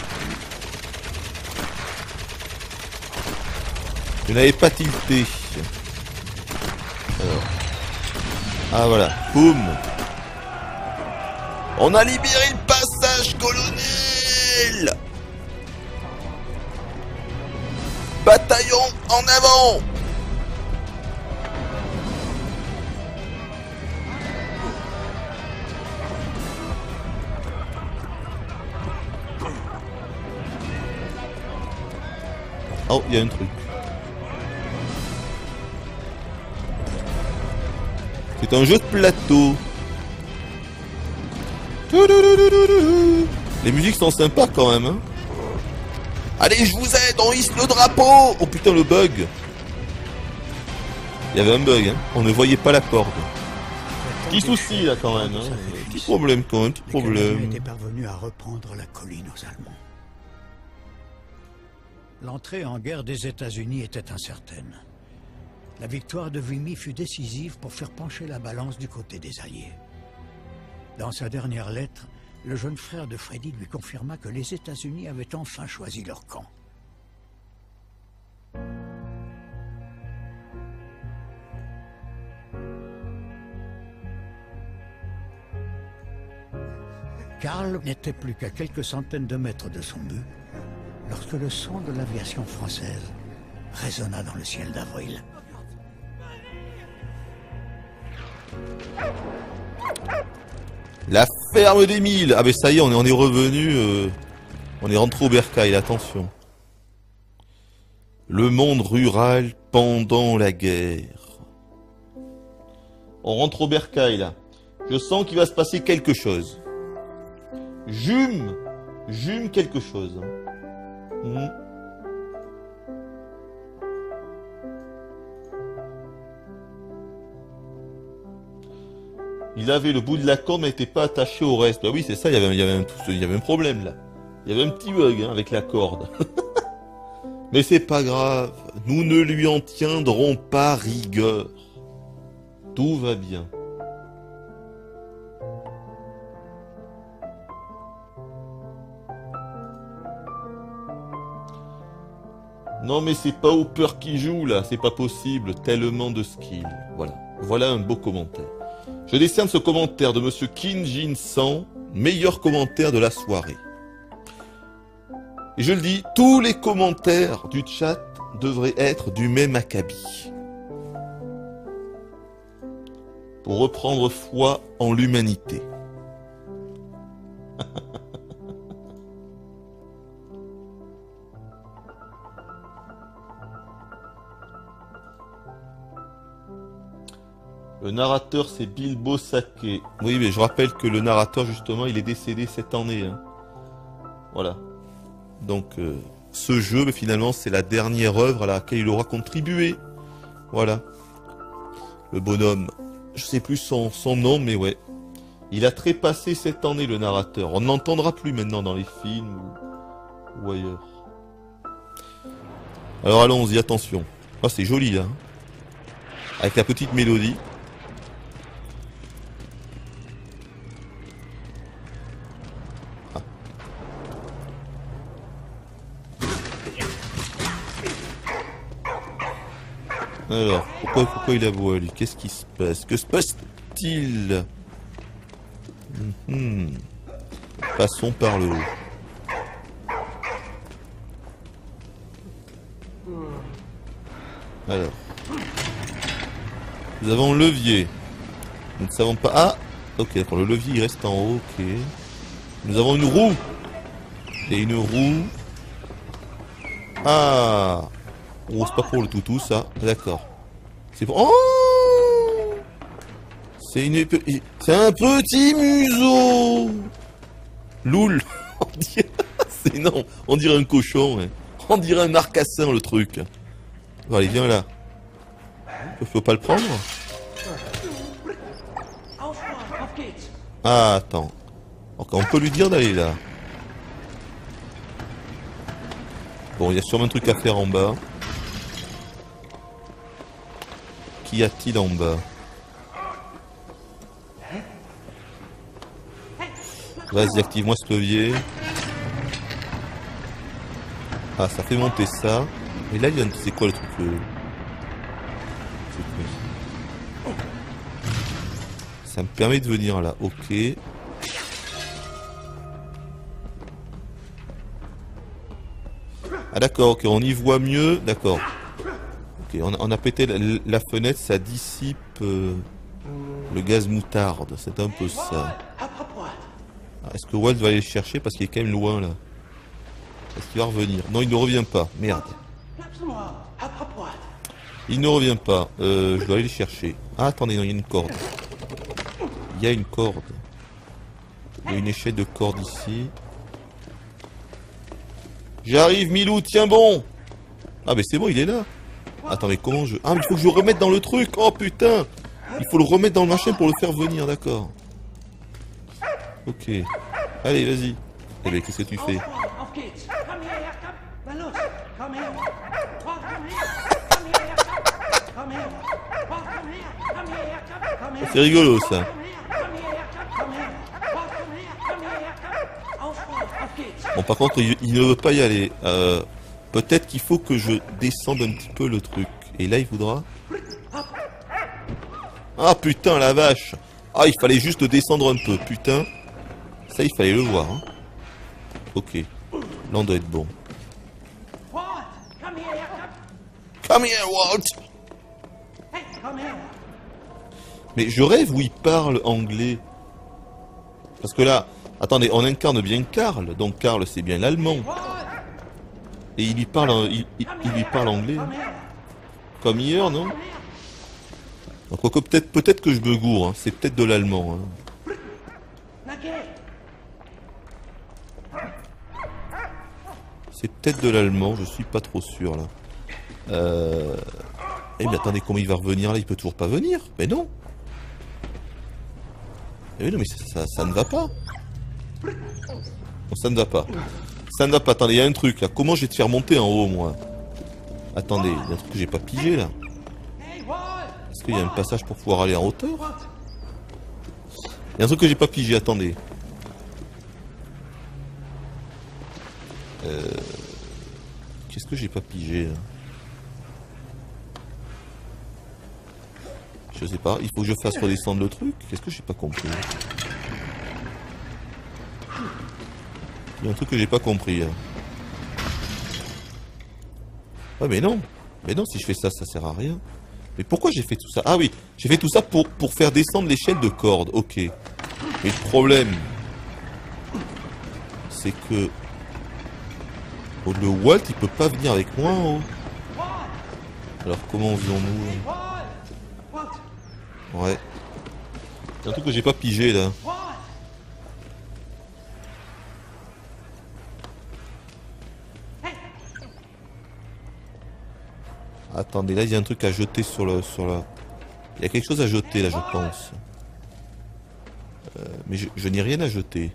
Je n'avais pas tilté. Alors. Ah voilà. Boum. On a libéré le passage, colonel. Bataillon en avant! Oh, il y a un truc. C'est un jeu de plateau. Les musiques sont sympas quand même, hein. Allez, je vous aide, on hisse le drapeau. Oh putain, le bug. Il y avait un bug, hein. On ne voyait pas la corde. Petit souci là quand même, hein. Petit problème quand même, petit problème. était parvenu à reprendre la colline aux Allemands. L'entrée en guerre des États-Unis était incertaine. La victoire de Vimy fut décisive pour faire pencher la balance du côté des Alliés. Dans sa dernière lettre, le jeune frère de Freddy lui confirma que les États-Unis avaient enfin choisi leur camp. Karl n'était plus qu'à quelques centaines de mètres de son but lorsque le son de l'aviation française résonna dans le ciel d'avril. La ferme des Milles. Ah mais ça y est, on est, on est revenu. Euh, on est rentré au bercail, attention. Le monde rural pendant la guerre. On rentre au bercail là. Je sens qu'il va se passer quelque chose. J'hume. J'hume quelque chose. Mmh. Il avait le bout de la corde mais n'était pas attaché au reste. Bah oui, c'est ça, il y avait, il y avait un, il y avait un problème là. Il y avait un petit bug hein, avec la corde. Mais c'est pas grave, nous ne lui en tiendrons pas rigueur. Tout va bien. Non mais c'est pas Hooper qui joue là, c'est pas possible, tellement de skill. Voilà, voilà un beau commentaire. Je décerne ce commentaire de monsieur Kim Jin-san, meilleur commentaire de la soirée. Et je le dis, tous les commentaires du chat devraient être du même acabit. Pour reprendre foi en l'humanité. Le narrateur, c'est Bilbo Sake. Oui, mais je rappelle que le narrateur, justement, il est décédé cette année. Hein. Voilà. Donc, euh, ce jeu, mais finalement, c'est la dernière œuvre à laquelle il aura contribué. Voilà. Le bonhomme. Je sais plus son, son nom, mais ouais. Il a trépassé cette année, le narrateur. On n'entendra plus maintenant dans les films ou, ou ailleurs. Alors, allons-y, attention. Oh, c'est joli, là. Avec la petite mélodie. Alors, pourquoi, pourquoi il aboie lui? Qu'est-ce qui se passe? Que se passe-t-il? Mmh. Passons par le haut. Alors. Nous avons le levier. Nous ne savons pas... Ah! Ok, d'accord, le levier il reste en haut, ok. Nous avons une roue. Et une roue... Ah! Oh, c'est pas pour le toutou, ça. D'accord. C'est pour... Oh! C'est une... C'est un petit museau! Loul! On dirait... C'est non, on dirait un cochon, hein. On dirait un marcassin, le truc. Bon, allez, viens là. Faut pas le prendre? Ah, attends. Donc, on peut lui dire d'aller là. Bon, il y a sûrement un truc à faire en bas. Qu'y a-t-il en bas? Vas-y, active-moi ce levier. Ah, ça fait monter ça. Mais là, il y a un... C'est quoi le truc le... Ça me permet de venir là. Ok. Ah d'accord, ok, on y voit mieux, d'accord. Ok, on a, on a pété la, la fenêtre, ça dissipe euh, le gaz moutarde, c'est un peu ça. Ah, est-ce que Walt va aller le chercher parce qu'il est quand même loin là? Est-ce qu'il va revenir? Non, il ne revient pas, merde. Il ne revient pas, euh, je dois aller le chercher. Ah attendez, non, il y a une corde. Il y a une corde. Il y a une échelle de corde ici. J'arrive, Milou, tiens bon. Ah mais c'est bon, il est là. Attends, mais comment je... Ah mais il faut que je le remette dans le truc. Oh putain. Il faut le remettre dans le machin pour le faire venir, d'accord. Ok. Allez, vas-y. Eh ben, qu'est-ce que tu fais? C'est rigolo ça. Bon, par contre, il, il ne veut pas y aller. Euh, Peut-être qu'il faut que je descende un petit peu le truc. Et là, il voudra... Ah putain, la vache. Ah, il fallait juste descendre un peu, putain. Ça, il fallait le voir. Hein. Ok. Là, on doit être bon. Come here, Walt. Mais je rêve où il parle anglais. Parce que là... Attendez, on incarne bien Karl. Donc Karl, c'est bien l'allemand. Et il lui parle, il, il, il lui parle anglais. Hein. Comme hier, non? Donc peut-être peut-être que je me gourre. Hein. C'est peut-être de l'allemand. Hein. C'est peut-être de l'allemand. Je suis pas trop sûr là. Euh... Eh mais attendez, comment il va revenir là? Il peut toujours pas venir. Mais non. Mais non, mais ça, ça, ça ne va pas. Non, ça ne va pas. Ça ne va pas. Attendez, il y a un truc là. Comment je vais te faire monter en haut, moi? Attendez, il y a un truc que j'ai pas pigé là. Est-ce qu'il y a un passage pour pouvoir aller en hauteur? Il y a un truc que j'ai pas pigé, attendez. Euh... Qu'est-ce que j'ai pas pigé là? Je sais pas, il faut que je fasse redescendre le truc. Qu'est-ce que j'ai pas compris? Il y a un truc que j'ai pas compris. Hein. Ah mais non. Mais non, si je fais ça, ça sert à rien. Mais pourquoi j'ai fait tout ça? Ah oui, j'ai fait tout ça pour, pour faire descendre l'échelle de corde. Ok. Mais le problème, c'est que... Oh, le Walt, il peut pas venir avec moi en haut. Alors comment faisons-nous? Ouais. Il y a un truc que j'ai pas pigé là. Attendez, là il y a un truc à jeter sur le... sur la... Il y a quelque chose à jeter là, je pense. Euh, mais je, je n'ai rien à jeter.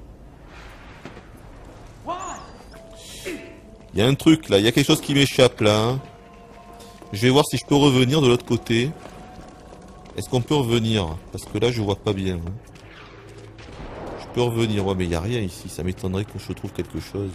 Il y a un truc là, il y a quelque chose qui m'échappe là. Hein. Je vais voir si je peux revenir de l'autre côté. Est-ce qu'on peut revenir? Parce que là je vois pas bien. Hein. Je peux revenir, ouais mais il n'y a rien ici, ça m'étonnerait que je trouve quelque chose.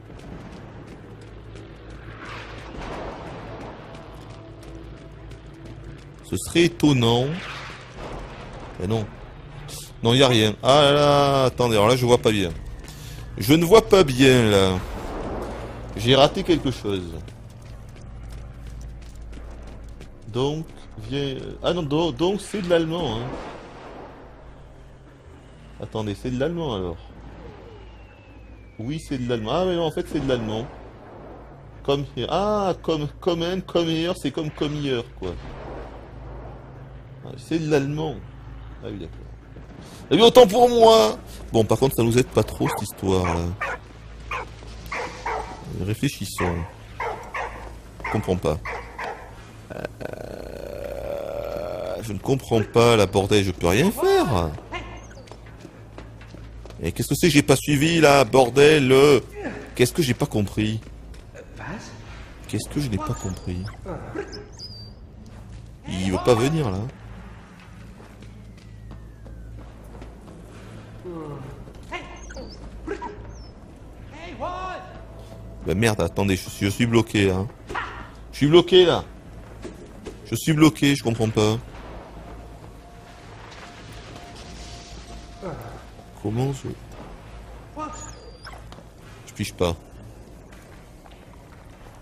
Ce serait étonnant. Mais non. Non, il n'y a rien. Ah là là, attendez, alors là je vois pas bien. Je ne vois pas bien là. J'ai raté quelque chose. Donc, viens... Ah non, donc, donc c'est de l'allemand. Hein. Attendez, c'est de l'allemand alors. Oui, c'est de l'allemand. Ah mais non, en fait c'est de l'allemand. Comme here. Ah, comme, comme un, comme here, c'est comme comme hier, quoi. Ah, c'est de l'allemand. Ah oui, d'accord. Eh bien, autant pour moi. Bon, par contre, ça nous aide pas trop, cette histoire, là. Réfléchissons. Je comprends pas. Euh, je ne comprends pas, la bordel, je peux rien faire. Et qu'est-ce que c'est que j'ai pas suivi, là, bordel? Qu'est-ce que j'ai pas compris? Qu'est-ce que je n'ai pas compris? Il veut pas venir, là. Bah merde, attendez, je suis, je suis bloqué là. Je suis bloqué là. Je suis bloqué, je comprends pas. Comment je... Je pige pas.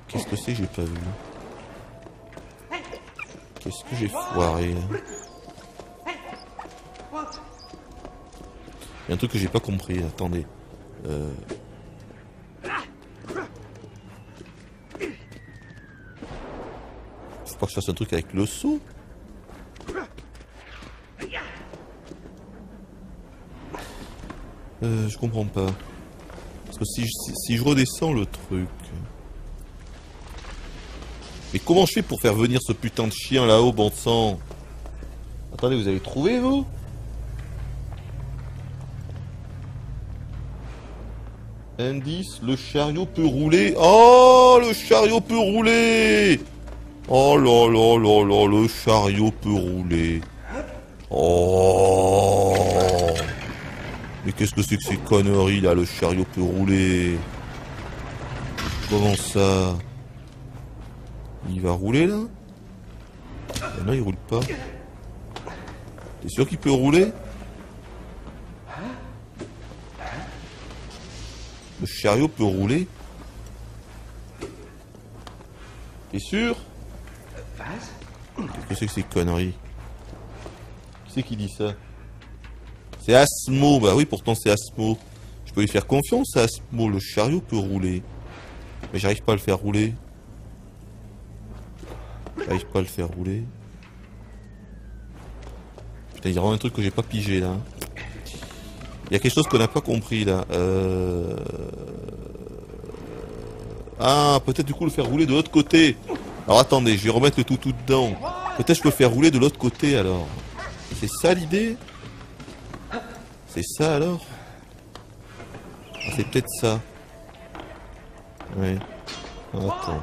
Qu'est-ce que c'est que j'ai pas vu? Qu'est-ce que j'ai foiré là? Il y a un truc que j'ai pas compris, attendez. Euh... Faut pas que je fasse un truc avec le seau. Euh, je comprends pas. Parce que si je, si, si je redescends le truc... Mais comment je fais pour faire venir ce putain de chien là-haut, bon sang? Attendez, vous avez trouvé, vous? Indice, le chariot peut rouler. Oh, le chariot peut rouler. Oh là là là là, le chariot peut rouler. Oh. Mais qu'est-ce que c'est que ces conneries là, le chariot peut rouler? Comment ça? Il va rouler là? Ah non, il roule pas. T'es sûr qu'il peut rouler? Le chariot peut rouler? T'es sûr? Qu'est-ce que c'est que ces conneries? Qui c'est qui dit ça? C'est Asmo, bah oui, pourtant c'est Asmo. Je peux lui faire confiance à Asmo, le chariot peut rouler. Mais j'arrive pas à le faire rouler. J'arrive pas à le faire rouler. Putain, il y a vraiment un truc que j'ai pas pigé là. Il y a quelque chose qu'on n'a pas compris là. Euh... Ah, peut-être du coup le faire rouler de l'autre côté. Alors attendez, je vais remettre le tout tout dedans. Peut-être je peux le faire rouler de l'autre côté alors. C'est ça l'idée? C'est ça alors? Ah, c'est peut-être ça. Oui. Attends.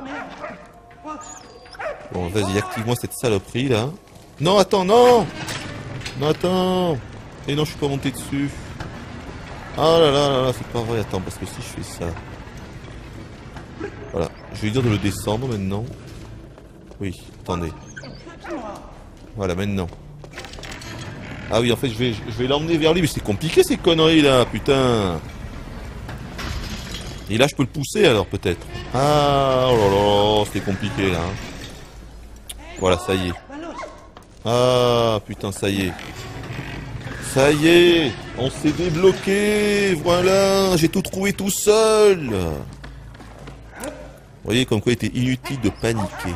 Bon, vas-y, active-moi cette saloperie là. Non, attends, non! Non, attends! Et non, je suis pas monté dessus. Ah là là là là, c'est pas vrai. Attends, parce que si je fais ça... Voilà, je vais lui dire de le descendre maintenant. Oui, attendez. Voilà, maintenant. Ah oui, en fait, je vais, je vais l'emmener vers lui, mais c'est compliqué ces conneries là, putain. Et là, je peux le pousser alors, peut-être. Ah, oh là là, c'était compliqué là. Voilà, ça y est. Ah, putain, ça y est. Ça y est, on s'est débloqué, voilà, j'ai tout trouvé tout seul. Vous voyez comme quoi il était inutile de paniquer.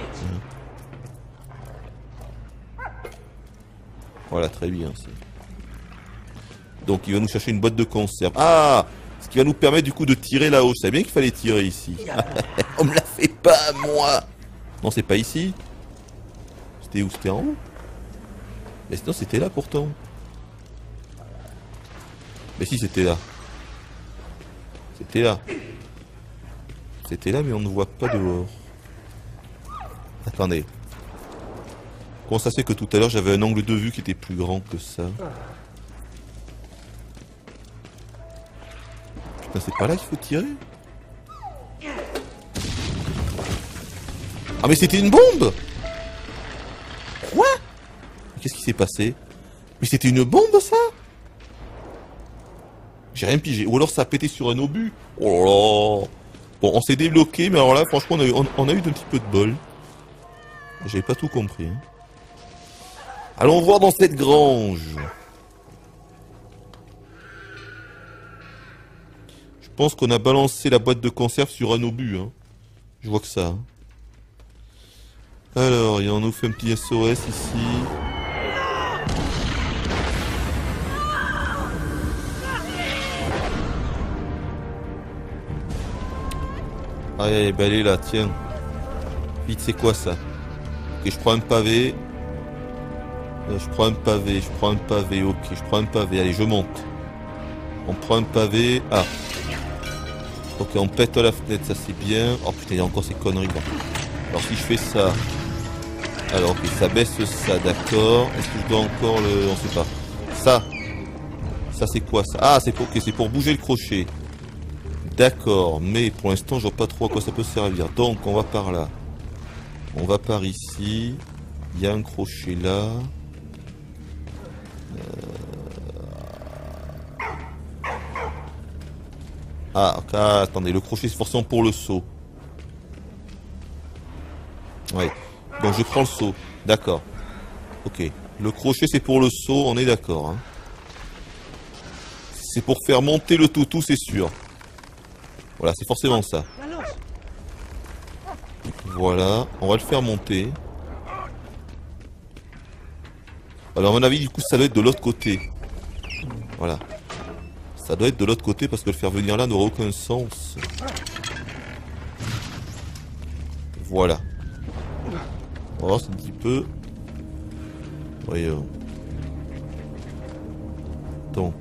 Voilà, très bien. Donc il va nous chercher une boîte de conserve. Ah, ce qui va nous permettre du coup de tirer là-haut. Je savais bien qu'il fallait tirer ici. On me l'a fait pas, moi. Non, c'est pas ici. C'était où? C'était en haut? Mais sinon c'était là pourtant. Mais si, c'était là. C'était là. C'était là, mais on ne voit pas dehors. Attendez. Comment ça se fait que tout à l'heure, j'avais un angle de vue qui était plus grand que ça? Putain, c'est pas là qu'il faut tirer? Ah, mais c'était une bombe! Quoi? Qu'est-ce qui s'est passé? Mais c'était une bombe, ça? J'ai rien pigé. Ou alors ça a pété sur un obus. Oh là là. Bon, on s'est débloqué, mais alors là, franchement, on a eu, on, on a eu un petit peu de bol. J'avais pas tout compris. Hein. Allons voir dans cette grange. Je pense qu'on a balancé la boîte de conserve sur un obus. Hein. Je vois que ça. Hein. Alors, il en nous fait un petit S O S ici. Allez, bah elle est là, tiens. Vite, c'est quoi ça? Ok, je prends un pavé. Euh, je prends un pavé, je prends un pavé, ok, je prends un pavé. Allez, je monte. On prend un pavé. Ah. Ok, on pète la fenêtre, ça c'est bien. Oh putain, il y a encore ces conneries là. Alors si je fais ça. Alors, ok, ça baisse ça, d'accord. Est-ce que je dois encore le... On sait pas. Ça. Ça c'est quoi ça? Ah, c'est pour... Okay, c'est pour bouger le crochet. D'accord, mais pour l'instant je vois pas trop à quoi ça peut servir. Donc on va par là. On va par ici. Il y a un crochet là. Euh... Ah, ok, attendez, le crochet c'est forcément pour le saut. Ouais. Donc je prends le seau. D'accord. Ok. Le crochet c'est pour le seau, on est d'accord. Hein. C'est pour faire monter le toutou, c'est sûr. Voilà, c'est forcément ça. Voilà, on va le faire monter. Alors à mon avis, du coup, ça doit être de l'autre côté. Voilà. Ça doit être de l'autre côté parce que le faire venir là n'aura aucun sens. Voilà. On va voir un petit peu. Voyons. Donc.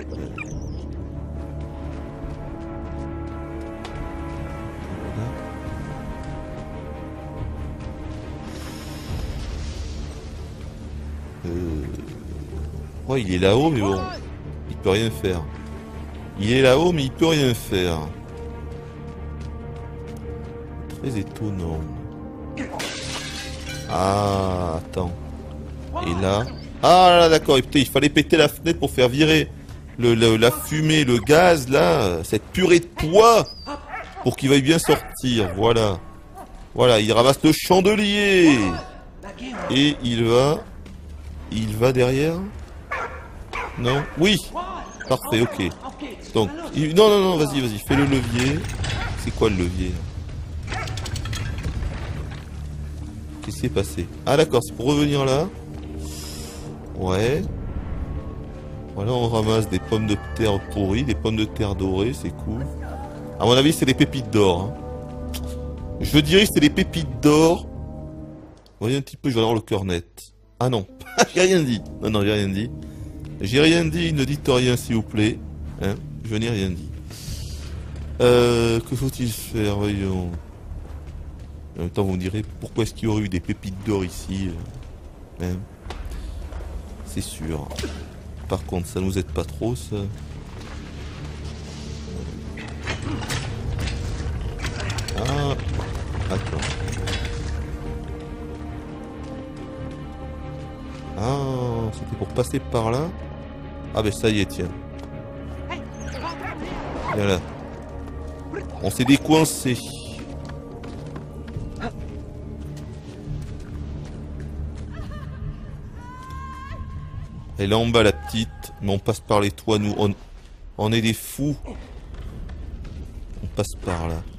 Euh... Ouais, il est là-haut, mais bon, il peut rien faire. Il est là-haut, mais il peut rien faire. Très étonnant. Ah, attends. Et là... Ah là, d'accord, putain, il fallait péter la fenêtre pour faire virer le, le, la fumée, le gaz, là, cette purée de poids, pour qu'il veuille bien sortir, voilà. Voilà, il ramasse le chandelier. Et il va... Il va derrière? Non? Oui! Parfait, ok. Donc, il... non, non, non, vas-y, vas-y, fais le levier. C'est quoi le levier? Qu'est-ce qui s'est passé? Ah d'accord, c'est pour revenir là. Ouais. Voilà, on ramasse des pommes de terre pourries, des pommes de terre dorées, c'est cool. À mon avis, c'est des pépites d'or. Hein. Je dirais que c'est des pépites d'or. Voyez un petit peu, je vais avoir le cœur net. Ah non, j'ai rien dit. Non, non, j'ai rien dit. J'ai rien dit, ne dites rien s'il vous plaît. Hein, je n'ai rien dit. Euh, que faut-il faire, voyons. En même temps, vous me direz, pourquoi est-ce qu'il y aurait eu des pépites d'or ici hein? C'est sûr. Par contre, ça nous aide pas trop, ça. Ah, attends. Ah, c'était pour passer par là. Ah ben ça y est, tiens. Voilà. On s'est décoincé. Elle est en bas la petite, mais on passe par les toits, nous. On, on est des fous. On passe par là.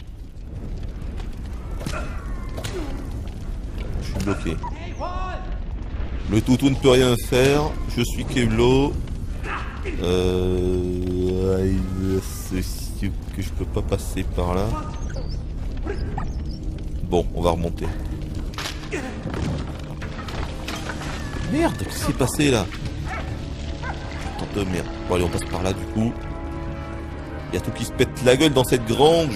Je suis bloqué. Le toutou ne peut rien faire. Je suis Keblo. Euh... C'est sûr que je peux pas passer par là. Bon, on va remonter. Merde, qu'est-ce qui s'est passé là? Attends, de merde. Bon allez, on passe par là du coup. Il y a tout qui se pète la gueule dans cette grange.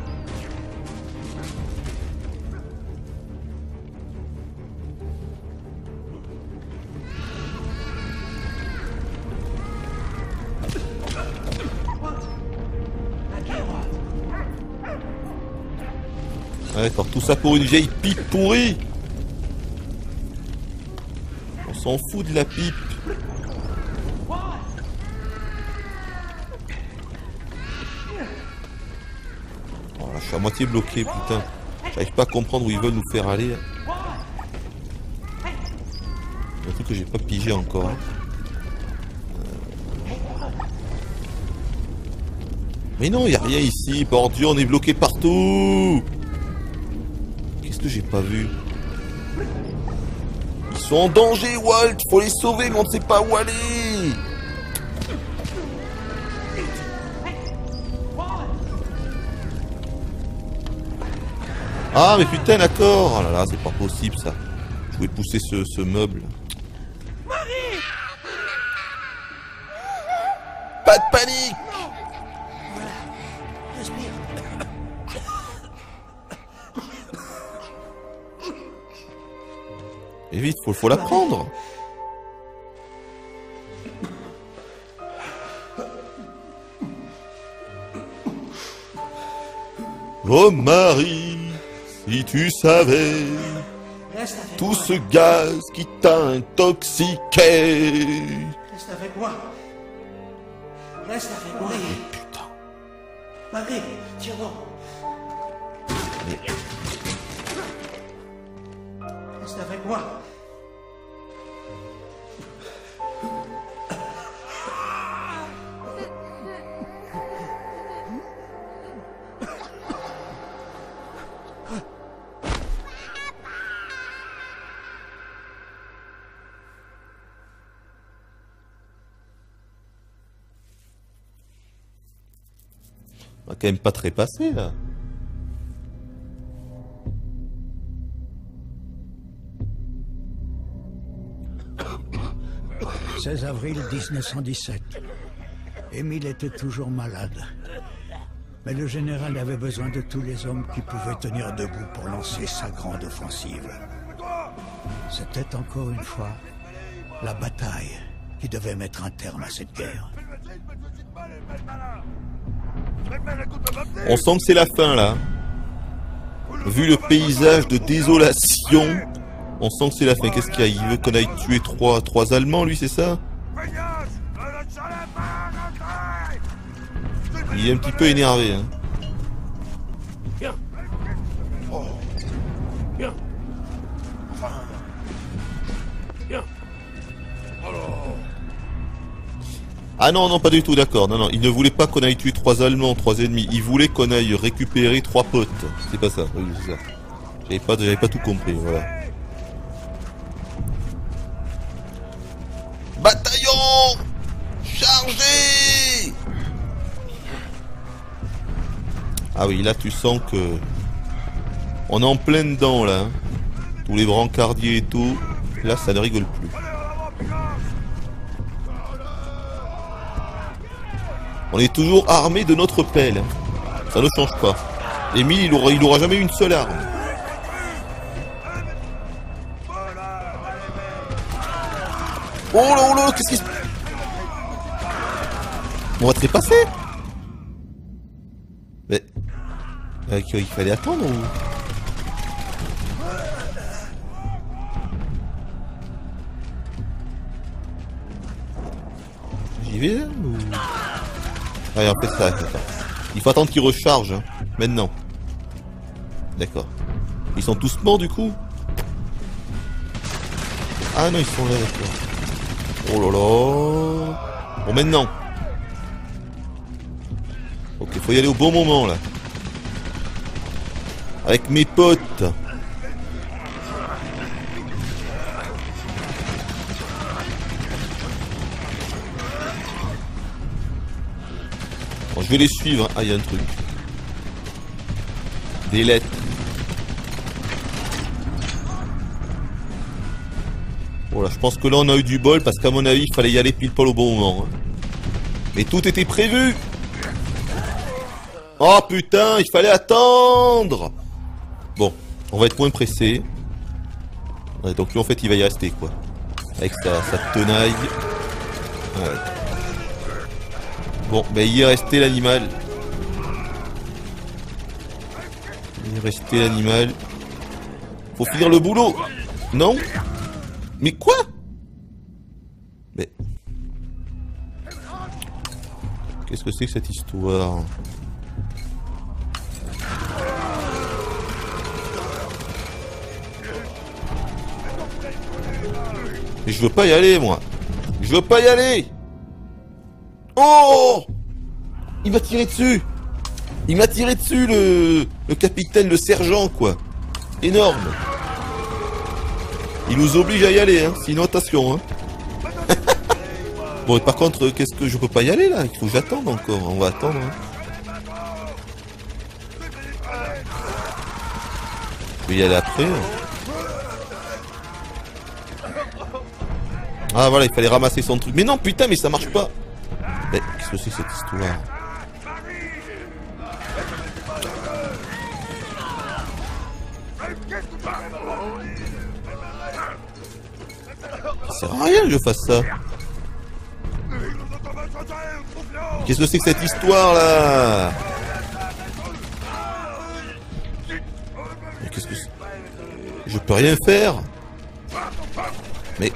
Ouais, d'accord, tout ça pour une vieille pipe pourrie. On s'en fout de la pipe. Oh là, je suis à moitié bloqué, putain. J'arrive pas à comprendre où ils veulent nous faire aller. Il y a un truc que j'ai pas pigé encore. Mais non, il n'y a rien ici, bordure, on est bloqué partout. Qu'est-ce que j'ai pas vu? Ils sont en danger, Walt. Faut les sauver, mais on ne sait pas où aller. Ah, mais putain, d'accord. Oh là là, c'est pas possible, ça. Je voulais pousser ce, ce meuble. Pas de panique. Et vite, faut, faut la prendre. Oh Marie, si tu savais tout ce gaz qui t'a intoxiqué. Reste avec moi. Reste avec moi. Putain. Marie, tiens-moi. Mais... rester avec moi. On va quand même pas trépasser là. seize avril mille neuf cent dix-sept. Émile était toujours malade. Mais le général avait besoin de tous les hommes qui pouvaient tenir debout pour lancer sa grande offensive. C'était encore une fois la bataille qui devait mettre un terme à cette guerre. On sent que c'est la fin là. Vu le paysage de désolation, on sent que c'est la fin. Qu'est-ce qu'il y a? Il veut qu'on aille tuer trois, trois Allemands, lui, c'est ça? Il est un petit peu énervé. Hein. Ah non, non, pas du tout, d'accord. Non, non, il ne voulait pas qu'on aille tuer trois Allemands, trois ennemis. Il voulait qu'on aille récupérer trois potes. C'est pas ça, oui, c'est ça. J'avais pas, j'avais pas tout compris, voilà. Bataillon! Chargez! Ah oui, là tu sens que... On est en plein dedans, là. Hein. Tous les brancardiers et tout. Là, ça ne rigole plus. On est toujours armé de notre pelle. Ça ne change pas. Émile, il aura, il aura jamais une seule arme. Oh là, oh là, qu'est-ce qui se... On va trépasser. Mais... Euh, il fallait attendre ou... J'y vais là ou... Ah, en fait ça, attends. Il faut attendre qu'ils rechargent, hein. Maintenant. D'accord. Ils sont tous morts du coup? Ah non, ils sont là, d'accord. Oh là là. Bon, maintenant. Ok, faut y aller au bon moment là. Avec mes potes. Bon, je vais les suivre. Hein. Ah, il y a un truc. Des lettres. Voilà, je pense que là on a eu du bol parce qu'à mon avis il fallait y aller pile poil au bon moment. Hein. Mais tout était prévu. Oh putain, il fallait attendre. Bon, on va être moins pressé. Ouais, donc lui en fait il va y rester quoi. Avec sa, sa tenaille. Ouais. Bon, ben il est resté l'animal. Il est resté l'animal. Faut finir le boulot. Non? Mais quoi? Mais... Qu'est-ce que c'est que cette histoire? Mais je veux pas y aller, moi. Je veux pas y aller. Oh! Il m'a tiré dessus. Il m'a tiré dessus, le... le capitaine, le sergent, quoi. Énorme. Il nous oblige à y aller, hein. Sinon, attention, hein. Bon, et par contre, qu'est-ce que... Je peux pas y aller, là. Il faut que j'attende encore. On va attendre, hein. Je vais y aller après. Hein. Ah, voilà, il fallait ramasser son truc. Mais non, putain, mais ça marche pas. Mais qu'est-ce que c'est que cette histoire? Ça sert à rien que je fasse ça. Qu'est-ce que c'est que cette histoire là? Mais qu'est-ce que c'est? Je peux rien faire. Mais...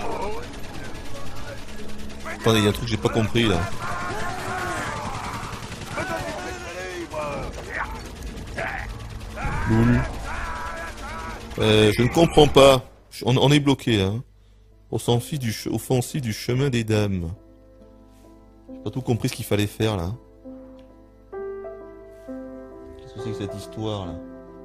Attendez, il y a un truc que j'ai pas compris là. Loul. Euh, je ne comprends pas. On, on est bloqué là. Hein. Offensif du, offensif du chemin des dames. J'ai pas tout compris ce qu'il fallait faire là. Qu'est-ce que c'est que cette histoire là?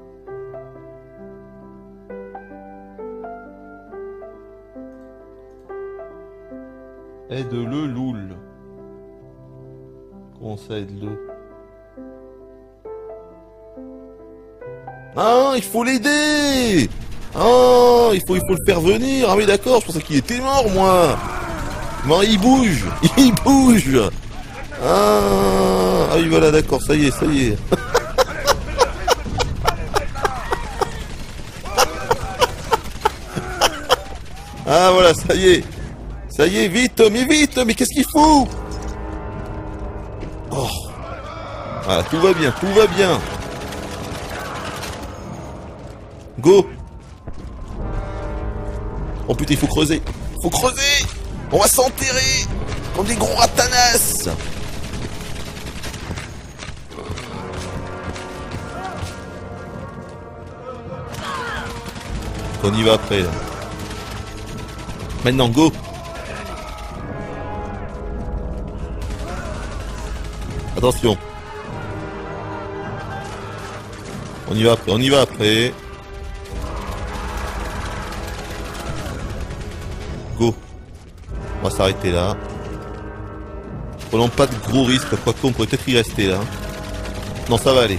Aide-le, Loul. Comment ça, aide-le? Ah, il faut l'aider! Ah, il faut, il faut le faire venir. Ah oui, d'accord, je pensais qu'il était mort, moi. Non, il bouge. Il bouge. Ah, ah oui, voilà, d'accord, ça y est, ça y est. Ah, voilà, ça y est. Ça y est, vite, mais vite, mais qu'est-ce qu'il fout? Oh. Voilà, tout va bien, tout va bien. Go. Oh putain, il faut creuser. Faut creuser. On va s'enterrer comme des gros ratanas. On y va après là. Maintenant, go. Attention. On y va après, on y va après. Go. On va s'arrêter là. Prenons pas de gros risques, quoi qu'on pourrait peut-être y rester là. Non, ça va aller.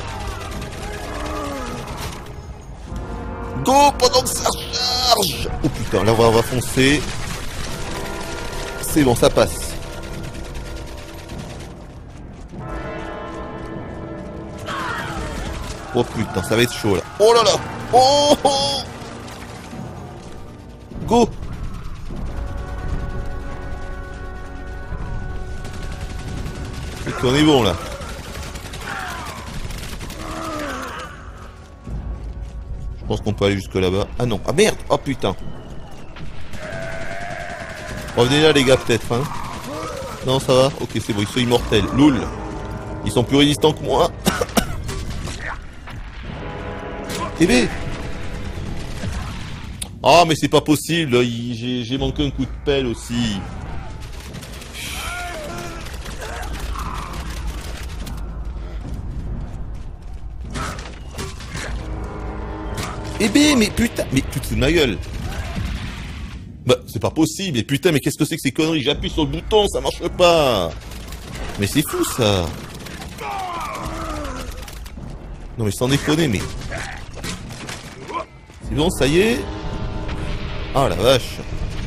Go pendant que ça charge. Oh putain, là on va, on va foncer. C'est bon, ça passe. Oh putain, ça va être chaud là. Oh là là. Oh, oh. Go. Et qu'on est bon là. Je pense qu'on peut aller jusque là-bas. Ah non, ah merde. Oh putain. Revenez là les gars peut-être hein. Non ça va. Ok c'est bon, ils sont immortels. Loul. Ils sont plus résistants que moi. Eh ben. Ah mais c'est pas possible, j'ai manqué un coup de pelle aussi. Eh ben mais putain, mais tu te fous de ma gueule. Bah c'est pas possible, et putain mais qu'est-ce que c'est que ces conneries? J'appuie sur le bouton, ça marche pas. Mais c'est fou ça. Non mais sans déconner mais... C'est bon, ça y est. Ah la vache.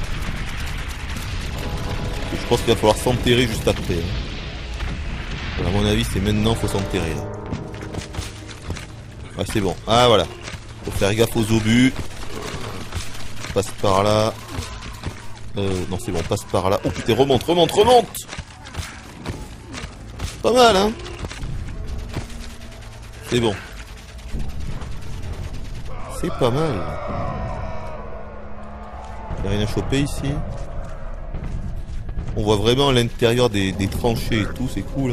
Je pense qu'il va falloir s'enterrer juste après. Hein. À mon avis, c'est maintenant qu'il faut s'enterrer là. Ouais, c'est bon. Ah voilà. Faut faire gaffe aux obus. Passe par là. Euh, non, c'est bon, passe par là. Oh putain, remonte, remonte, remonte. Pas mal, hein. C'est bon. C'est pas mal. Il n'y a rien à choper ici. On voit vraiment l'intérieur des, des tranchées et tout, c'est cool. Hein.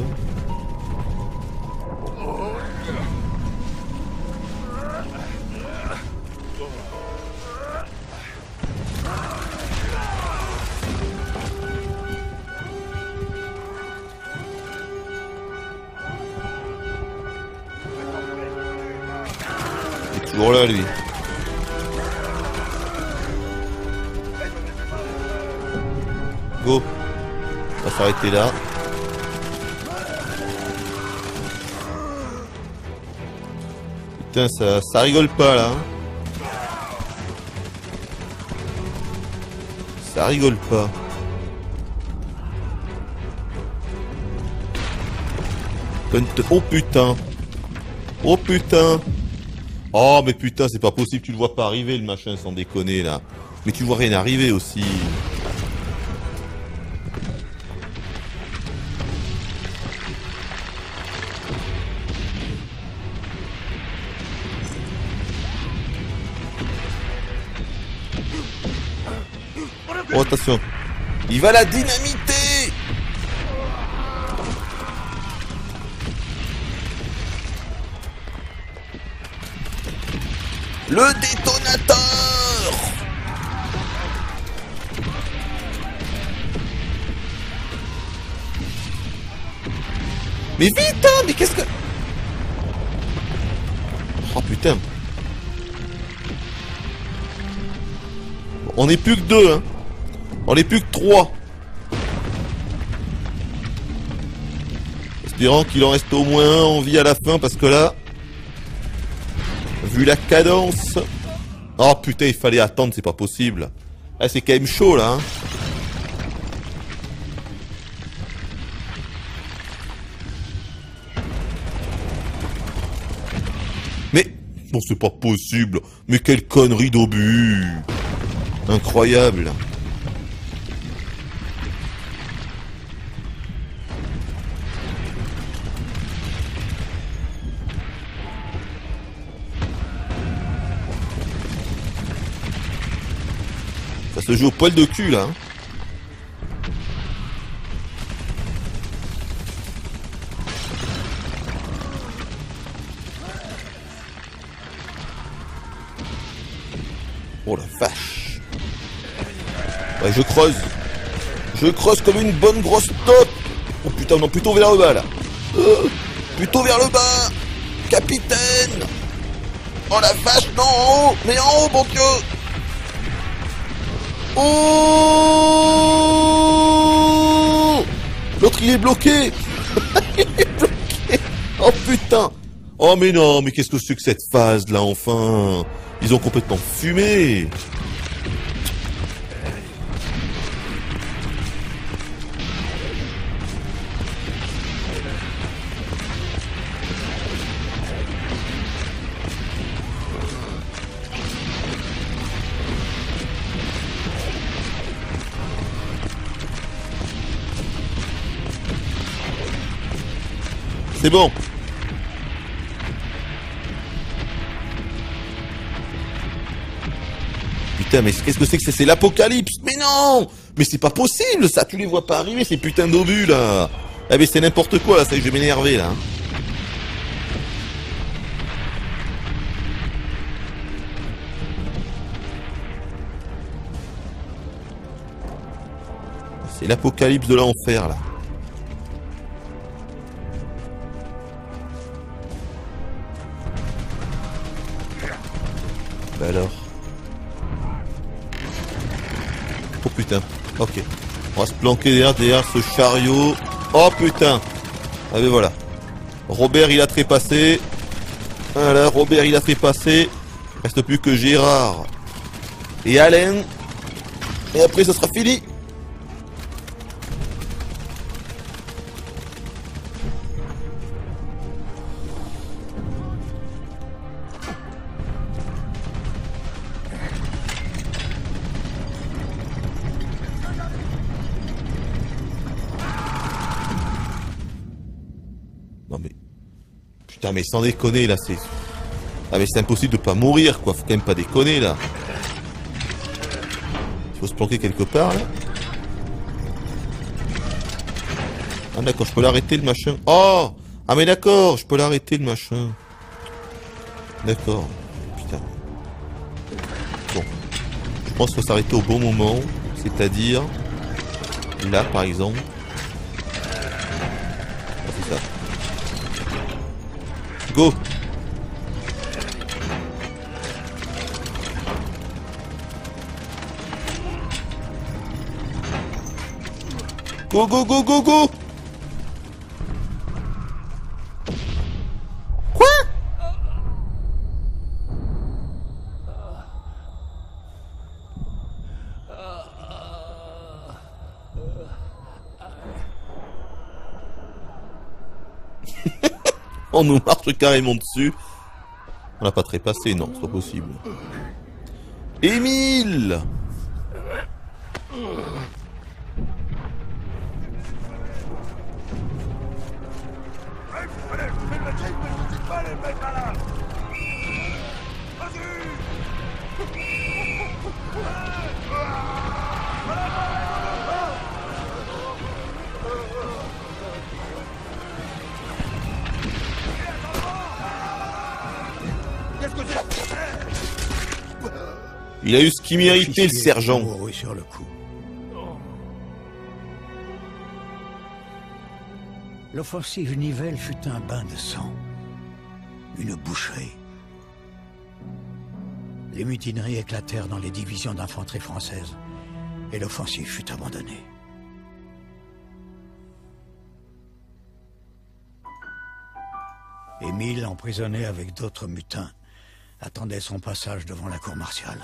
Il est toujours là lui. Go. On va s'arrêter là. Putain, ça, ça rigole pas là. Ça rigole pas. Oh putain. Oh putain. Oh mais putain, c'est pas possible, tu le vois pas arriver le machin sans déconner là. Mais tu vois rien arriver aussi. Oh attention. Il va la dynamiter. Le détonateur. Mais vite, hein, mais qu'est-ce que... Oh putain. On est plus que deux, hein. On est plus que trois. Espérant qu'il en reste au moins un en vie à la fin, parce que là... Vu la cadence... Oh putain, il fallait attendre, c'est pas possible. Ah, c'est quand même chaud, là, hein. Mais... Bon, c'est pas possible. Mais quelle connerie d'obus. Incroyable. Ça se joue au poil de cul, là. Hein. Oh la vache. Ouais, je creuse. Je creuse comme une bonne grosse top. Oh putain, non, plutôt vers le bas, là. Euh, plutôt vers le bas. Capitaine. Oh la vache, non, en haut. Mais en haut, mon Dieu. Oh, l'autre, il est bloqué. Il est bloqué. Oh putain. Oh mais non, mais qu'est-ce que c'est que cette phase, là, enfin. Ils ont complètement fumé. C'est bon. Putain, mais qu'est-ce que c'est que c'est? C'est l'apocalypse. Mais non. Mais c'est pas possible, ça. Tu les vois pas arriver, ces putains d'obus, là. Ah mais c'est n'importe quoi, là. Ça y est, je vais m'énerver, là. C'est l'apocalypse de l'enfer, là. Bah alors. Oh putain. Ok. On va se planquer derrière, derrière ce chariot. Oh putain. Ah ben voilà. Robert il a trépassé. Voilà, Robert il a trépassé. Il reste plus que Gérard. Et Alain. Et après ça sera fini. Non mais... Putain mais sans déconner là, c'est... Ah mais c'est impossible de pas mourir quoi, faut quand même pas déconner là. Il faut se planquer quelque part là. Ah d'accord, je peux l'arrêter le machin. Oh. Ah mais d'accord, je peux l'arrêter le machin. D'accord. Putain. Bon. Je pense qu'il faut s'arrêter au bon moment. C'est-à-dire... Là par exemple. C'est ça. Go. Go go go go go. Quoi? On nous marche carrément dessus. On l'a pas trépassé, non, c'est pas possible. Émile! Il a eu ce qu'il méritait, le sergent. Mourut sur le coup. L'offensive Nivelle fut un bain de sang, une boucherie. Les mutineries éclatèrent dans les divisions d'infanterie françaises et l'offensive fut abandonnée. Émile, emprisonné avec d'autres mutins, attendait son passage devant la cour martiale.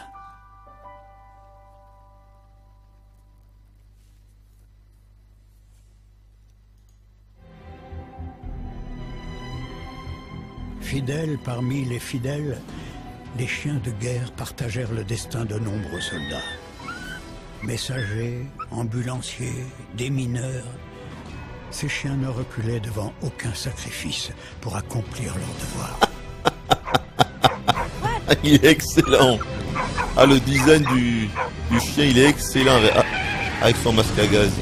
Fidèles parmi les fidèles, les chiens de guerre partagèrent le destin de nombreux soldats. Messagers, ambulanciers, démineurs, ces chiens ne reculaient devant aucun sacrifice pour accomplir leur devoir. Il est excellent. Ah, le design du, du chien, il est excellent avec, avec son masque à gaz.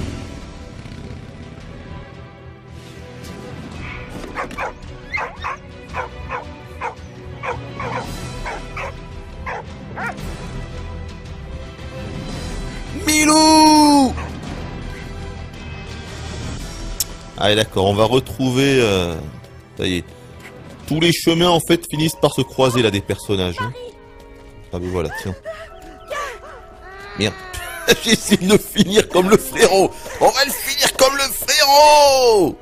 Milou! Allez, d'accord, on va retrouver... Euh... Ça y est. Tous les chemins, en fait, finissent par se croiser, là, des personnages. Hein. Ah, ben voilà, tiens. Merde. J'essaie de le finir comme le frérot. On va le finir comme le frérot.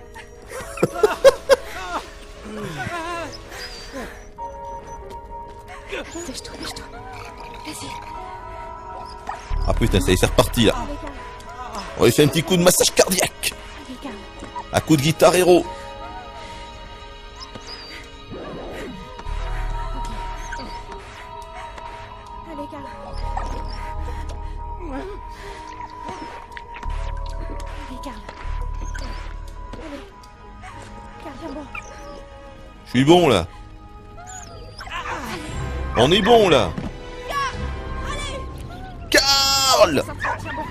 Dépêche-toi, dépêche-toi. Vas-y. Ah putain, ça y est, c'est reparti, là. On va lui faire un petit coup de massage cardiaque. Un coup de guitare héros. Allez, Carl. Allez, Carl. Allez. Carl, viens bon. Je suis bon, là. On est bon, là. Carl! Tiens bon.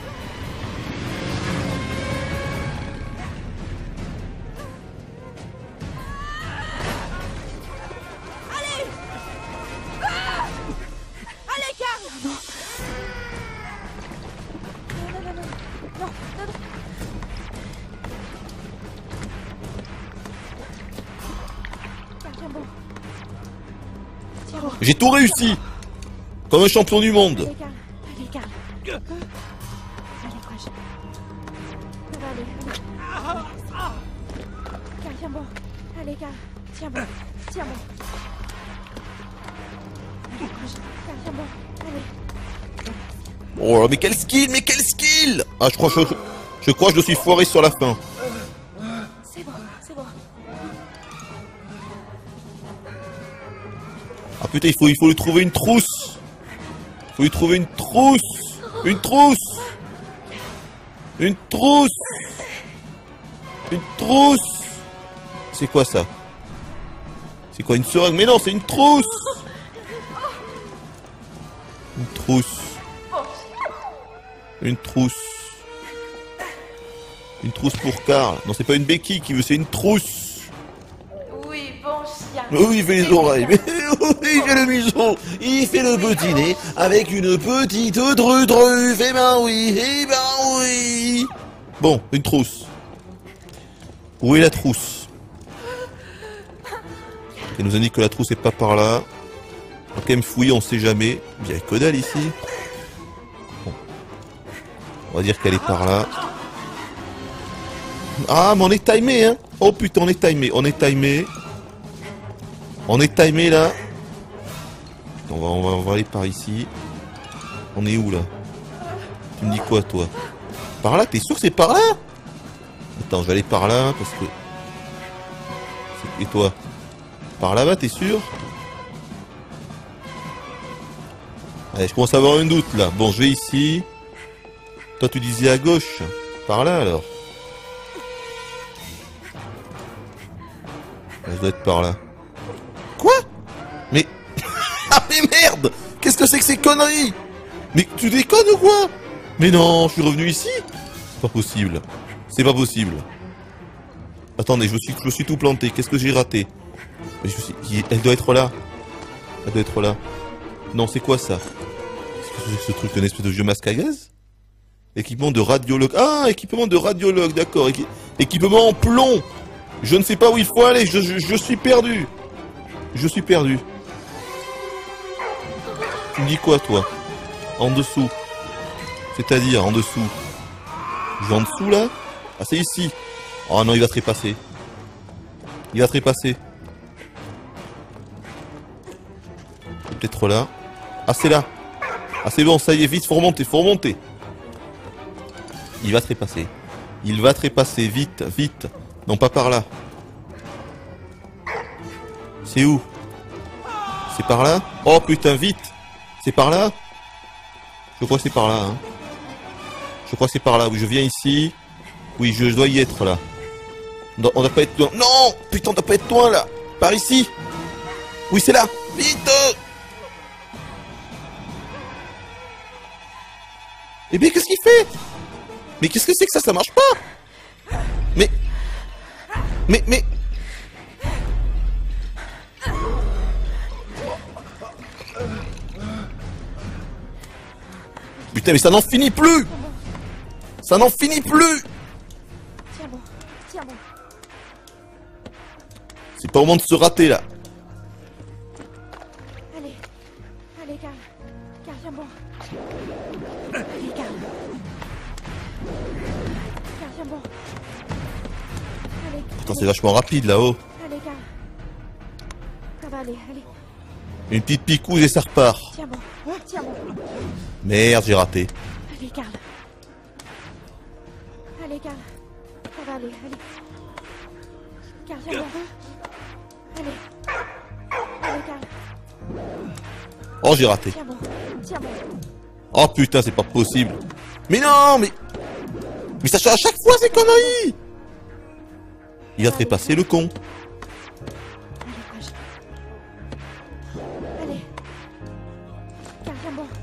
J'ai tout réussi. Comme un champion du monde. Allez, Carl. Allez, Carl. Allez, courage. Ça va aller. Allez. Carl, tiens bon. Allez, Carl. Tiens bon. Tiens bon. Allez, courage. Carl, tiens bon. Allez. Oh, mais quel skill, mais quel skill! Ah, je crois, je, je crois que je suis foiré sur la fin. C'est bon, c'est bon. Ah putain, il faut, il faut lui trouver une trousse. Il faut lui trouver une trousse. Une trousse. Une trousse. Une trousse. C'est quoi ça? C'est quoi, une seringue? Mais non, c'est une trousse. Une trousse. Une trousse. Une trousse pour Carl. Non, c'est pas une béquille qui veut, c'est une trousse. Oui, bon chien. Oui, il fait les oreilles. Mais oui, il fait le museau. Il fait le petit nez avec une petite drue-drue. Eh ben oui, eh ben oui. Bon, une trousse. Où est la trousse? Elle nous indique que la trousse est pas par là. On va quand même fouiller, on sait jamais. Il y a que dalle ici. Bon. On va dire qu'elle est par là. Ah, mais on est timé, hein. Oh putain, on est timé, on est timé. On est timé, là. On va, on va, on va aller par ici. On est où, là? Tu me dis quoi, toi? Par là? T'es sûr que c'est par là? Attends, je vais aller par là, parce que... Et toi? Par là-bas, t'es sûr? Allez, je commence à avoir un doute, là. Bon, je vais ici. Toi, tu disais à gauche. Par là, alors. Je dois être par là. Quoi? Mais... ah mais merde! Qu'est-ce que c'est que ces conneries? Mais tu déconnes ou quoi? Mais non, je suis revenu ici? C'est pas possible. C'est pas possible. Attendez, je me suis, je me suis tout planté. Qu'est-ce que j'ai raté? Mais je suis... Elle doit être là. Elle doit être là. Non, c'est quoi ça? Qu'est-ce que c'est que ce truc? Un espèce de vieux masque à gaz? Équipement de radiologue. Ah, équipement de radiologue, d'accord. Équi... Équipement en plomb. Je ne sais pas où il faut aller, je, je, je suis perdu. Je suis perdu. Tu me dis quoi, toi? En dessous. C'est-à-dire, en dessous. Je vais en dessous, là? Ah, c'est ici. Oh non, il va trépasser. Il va trépasser. Peut-être là. Ah, c'est là. Ah, c'est bon, ça y est, vite, faut remonter, faut remonter. Il va trépasser. Il va trépasser, vite, vite. Non, pas par là. C'est où? C'est par là? Oh putain, vite! C'est par là? Je crois que c'est par là, hein. Je crois que c'est par là. Oui, je viens ici. Oui, je, je dois y être, là. On doit, on doit pas être loin. Non! Putain, on doit pas être loin, là! Par ici! Oui, c'est là! Vite! Eh bien, qu'est-ce qu'il fait? Mais qu'est-ce que c'est que ça? Ça marche pas! Mais... Mais... Mais... Putain, mais ça n'en finit plus! Ça n'en finit plus! Tiens bon, tiens bon. C'est pas au moment de se rater, là. Allez, allez, Carl. Carl, tiens bon. Allez, Carl. Carl, tiens bon. Allez. Putain, c'est vachement rapide, là-haut. Allez, Carl. Ça va aller, allez. Une petite picouse et ça repart. Tiens bon, tiens bon. Merde, j'ai raté. Allez, Carl. Allez, Carl. Ça va aller, allez. Carl, tiens bon. Allez. Allez, Carl. Oh, j'ai raté. Tiens bon, tiens bon. Oh putain, c'est pas possible. Mais non, mais... Mais ça change à chaque fois, ces conneries. Il va trépasser, le con. Allez, courage. Allez. Carl, tiens bon.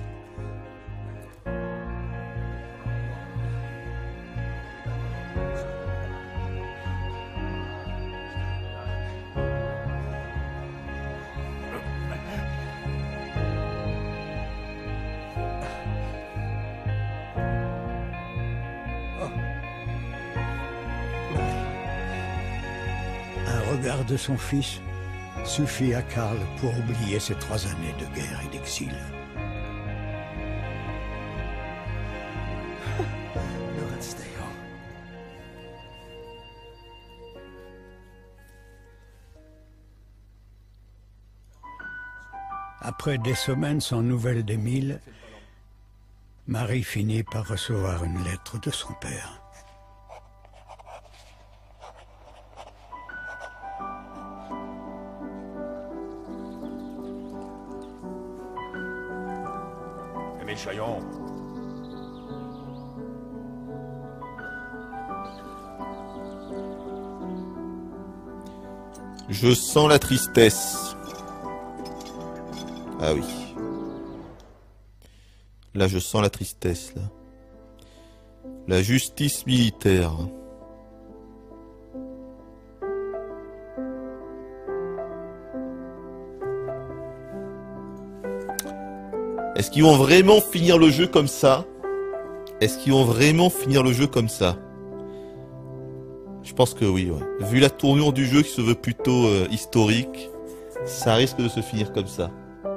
Un regard de son fils suffit à Karl pour oublier ces trois années de guerre et d'exil. Après des semaines sans nouvelles d'Émile, Marie finit par recevoir une lettre de son père. Émile Chaillon. Je sens la tristesse. Ah oui. Là, je sens la tristesse, là. La justice militaire. Est-ce qu'ils vont vraiment finir le jeu comme ça? Est-ce qu'ils vont vraiment finir le jeu comme ça? Je pense que oui, ouais. Vu la tournure du jeu qui se veut plutôt euh, historique, ça risque de se finir comme ça.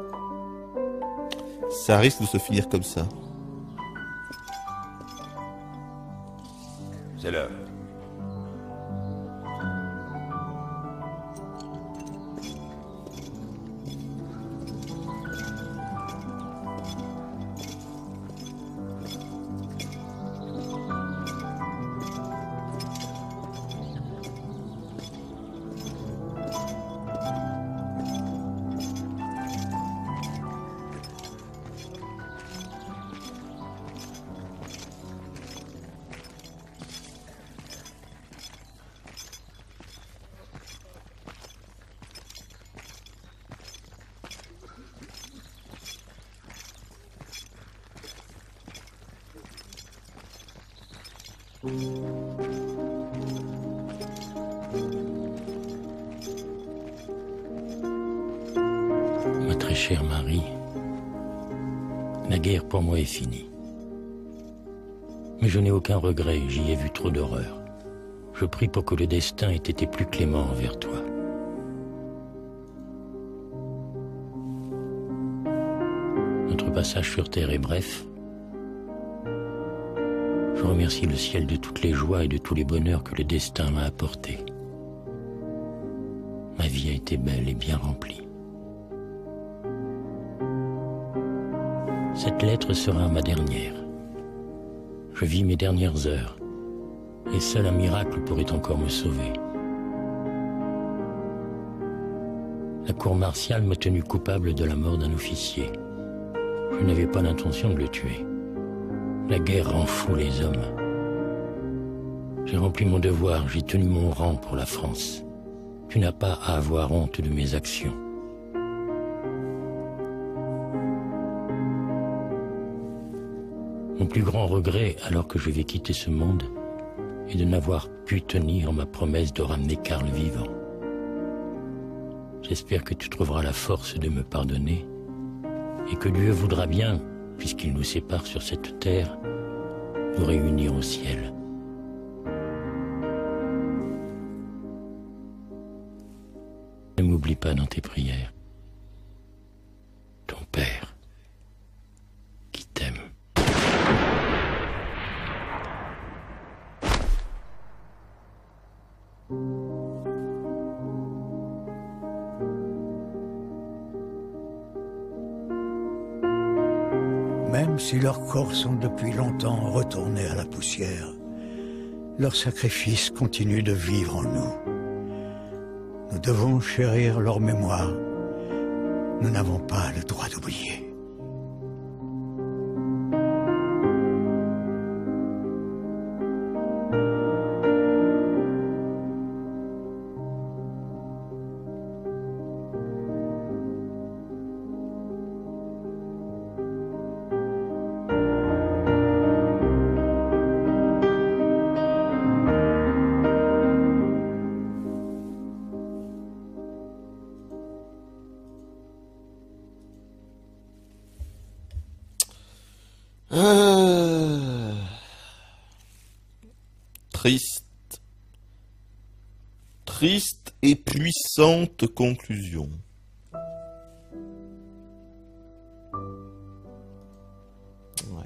Ça risque de se finir comme ça. C'est l'heure. Ma très chère Marie, la guerre pour moi est finie. Mais je n'ai aucun regret, j'y ai vu trop d'horreur. Je prie pour que le destin ait été plus clément envers toi. Notre passage sur Terre est bref. Je remercie le ciel de toutes les joies et de tous les bonheurs que le destin m'a apportés. Ma vie a été belle et bien remplie. Cette lettre sera ma dernière. Je vis mes dernières heures, et seul un miracle pourrait encore me sauver. La cour martiale m'a tenu coupable de la mort d'un officier. Je n'avais pas l'intention de le tuer. La guerre rend fou les hommes. J'ai rempli mon devoir, j'ai tenu mon rang pour la France. Tu n'as pas à avoir honte de mes actions. Mon plus grand regret, alors que je vais quitter ce monde, est de n'avoir pu tenir ma promesse de ramener Karl vivant. J'espère que tu trouveras la force de me pardonner et que Dieu voudra bien, puisqu'il nous sépare sur cette terre, nous réunir au ciel. Ne m'oublie pas dans tes prières. Ton père, qui t'aime. Même si leurs corps sont depuis longtemps retournés à la poussière, leur sacrifice continue de vivre en nous. Nous devons chérir leur mémoire. Nous n'avons pas le droit d'oublier. Ah. Triste. Triste et puissante conclusion. Ouais.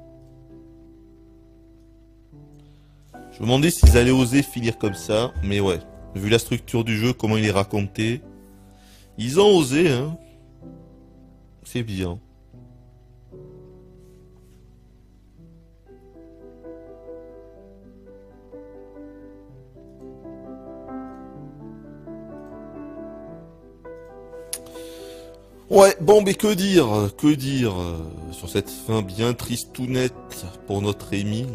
Je me demandais s'ils allaient oser finir comme ça, mais ouais. Vu la structure du jeu, comment il est raconté, ils ont osé, hein. C'est bien. Ouais, bon, mais que dire, que dire euh, sur cette fin bien tristounette pour notre Émile.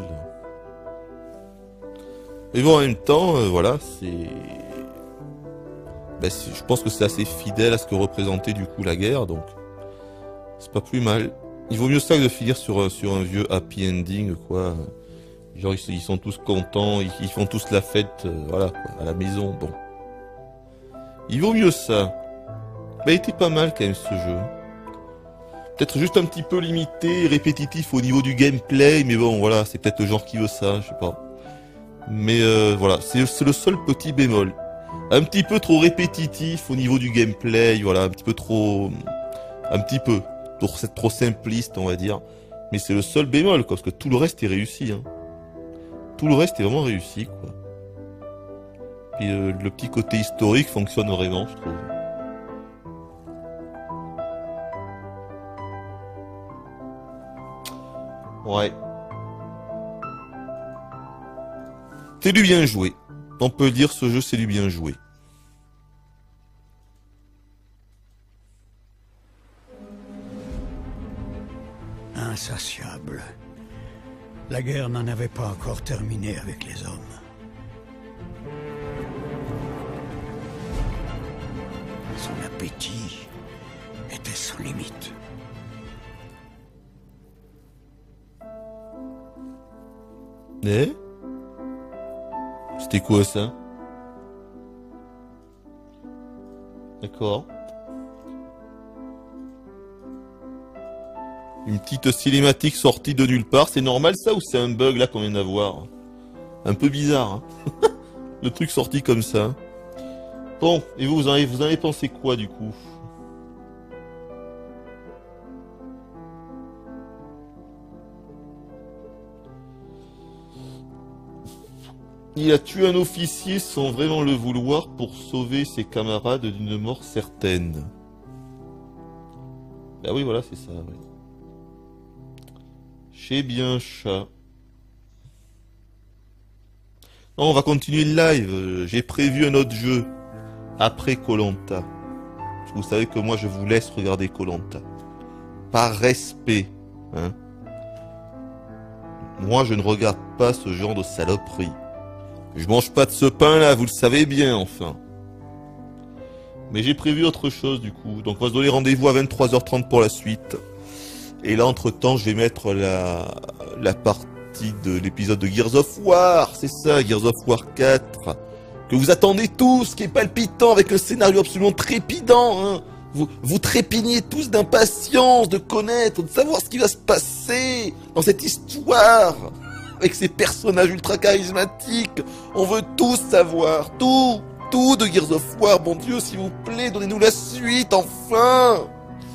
Et bon, en même temps, euh, voilà, c'est... Ben, je pense que c'est assez fidèle à ce que représentait du coup la guerre, donc c'est pas plus mal. Il vaut mieux ça que de finir sur, sur un vieux happy ending, quoi. Genre, ils, ils sont tous contents, ils, ils font tous la fête, euh, voilà, quoi, à la maison, bon. Il vaut mieux ça. Bah, il était pas mal quand même ce jeu. Peut-être juste un petit peu limité, répétitif au niveau du gameplay, mais bon voilà, c'est peut-être le genre qui veut ça, je sais pas. Mais euh, voilà, c'est le seul petit bémol. Un petit peu trop répétitif au niveau du gameplay, voilà, un petit peu trop... Un petit peu. Trop, trop simpliste, on va dire. Mais c'est le seul bémol, quoi, parce que tout le reste est réussi. Hein. Tout le reste est vraiment réussi, quoi. Puis euh, le petit côté historique fonctionne vraiment, je trouve. Ouais. C'est du bien joué. On peut dire ce jeu c'est du bien joué. Insatiable. La guerre n'en avait pas encore terminé avec les hommes. Son appétit était sans limite. Eh? C'était quoi ça? D'accord. Une petite cinématique sortie de nulle part. C'est normal ça ou c'est un bug là qu'on vient d'avoir? Un peu bizarre, hein. Le truc sorti comme ça. Bon, et vous, vous en avez, vous en avez pensé quoi du coup? Il a tué un officier sans vraiment le vouloir pour sauver ses camarades d'une mort certaine. Bah oui, voilà, c'est ça, oui. Chez bien chat. Non, on va continuer le live. J'ai prévu un autre jeu. Après koh lanta. Vous savez que moi, je vous laisse regarder koh lanta. Par respect. Hein. Moi, je ne regarde pas ce genre de saloperie. Je mange pas de ce pain-là, vous le savez bien, enfin. Mais j'ai prévu autre chose, du coup. Donc, on va se donner rendez-vous à vingt-trois heures trente pour la suite. Et là, entre-temps, je vais mettre la, la partie de l'épisode de Gears of War. C'est ça, Gears of War quatre. Que vous attendez tous, qui est palpitant, avec un scénario absolument trépidant, hein. Vous, vous trépignez tous d'impatience de connaître, de savoir ce qui va se passer dans cette histoire. Avec ces personnages ultra charismatiques. On veut tous savoir. Tout. Tout de Gears of War. Bon Dieu, s'il vous plaît, donnez-nous la suite, enfin.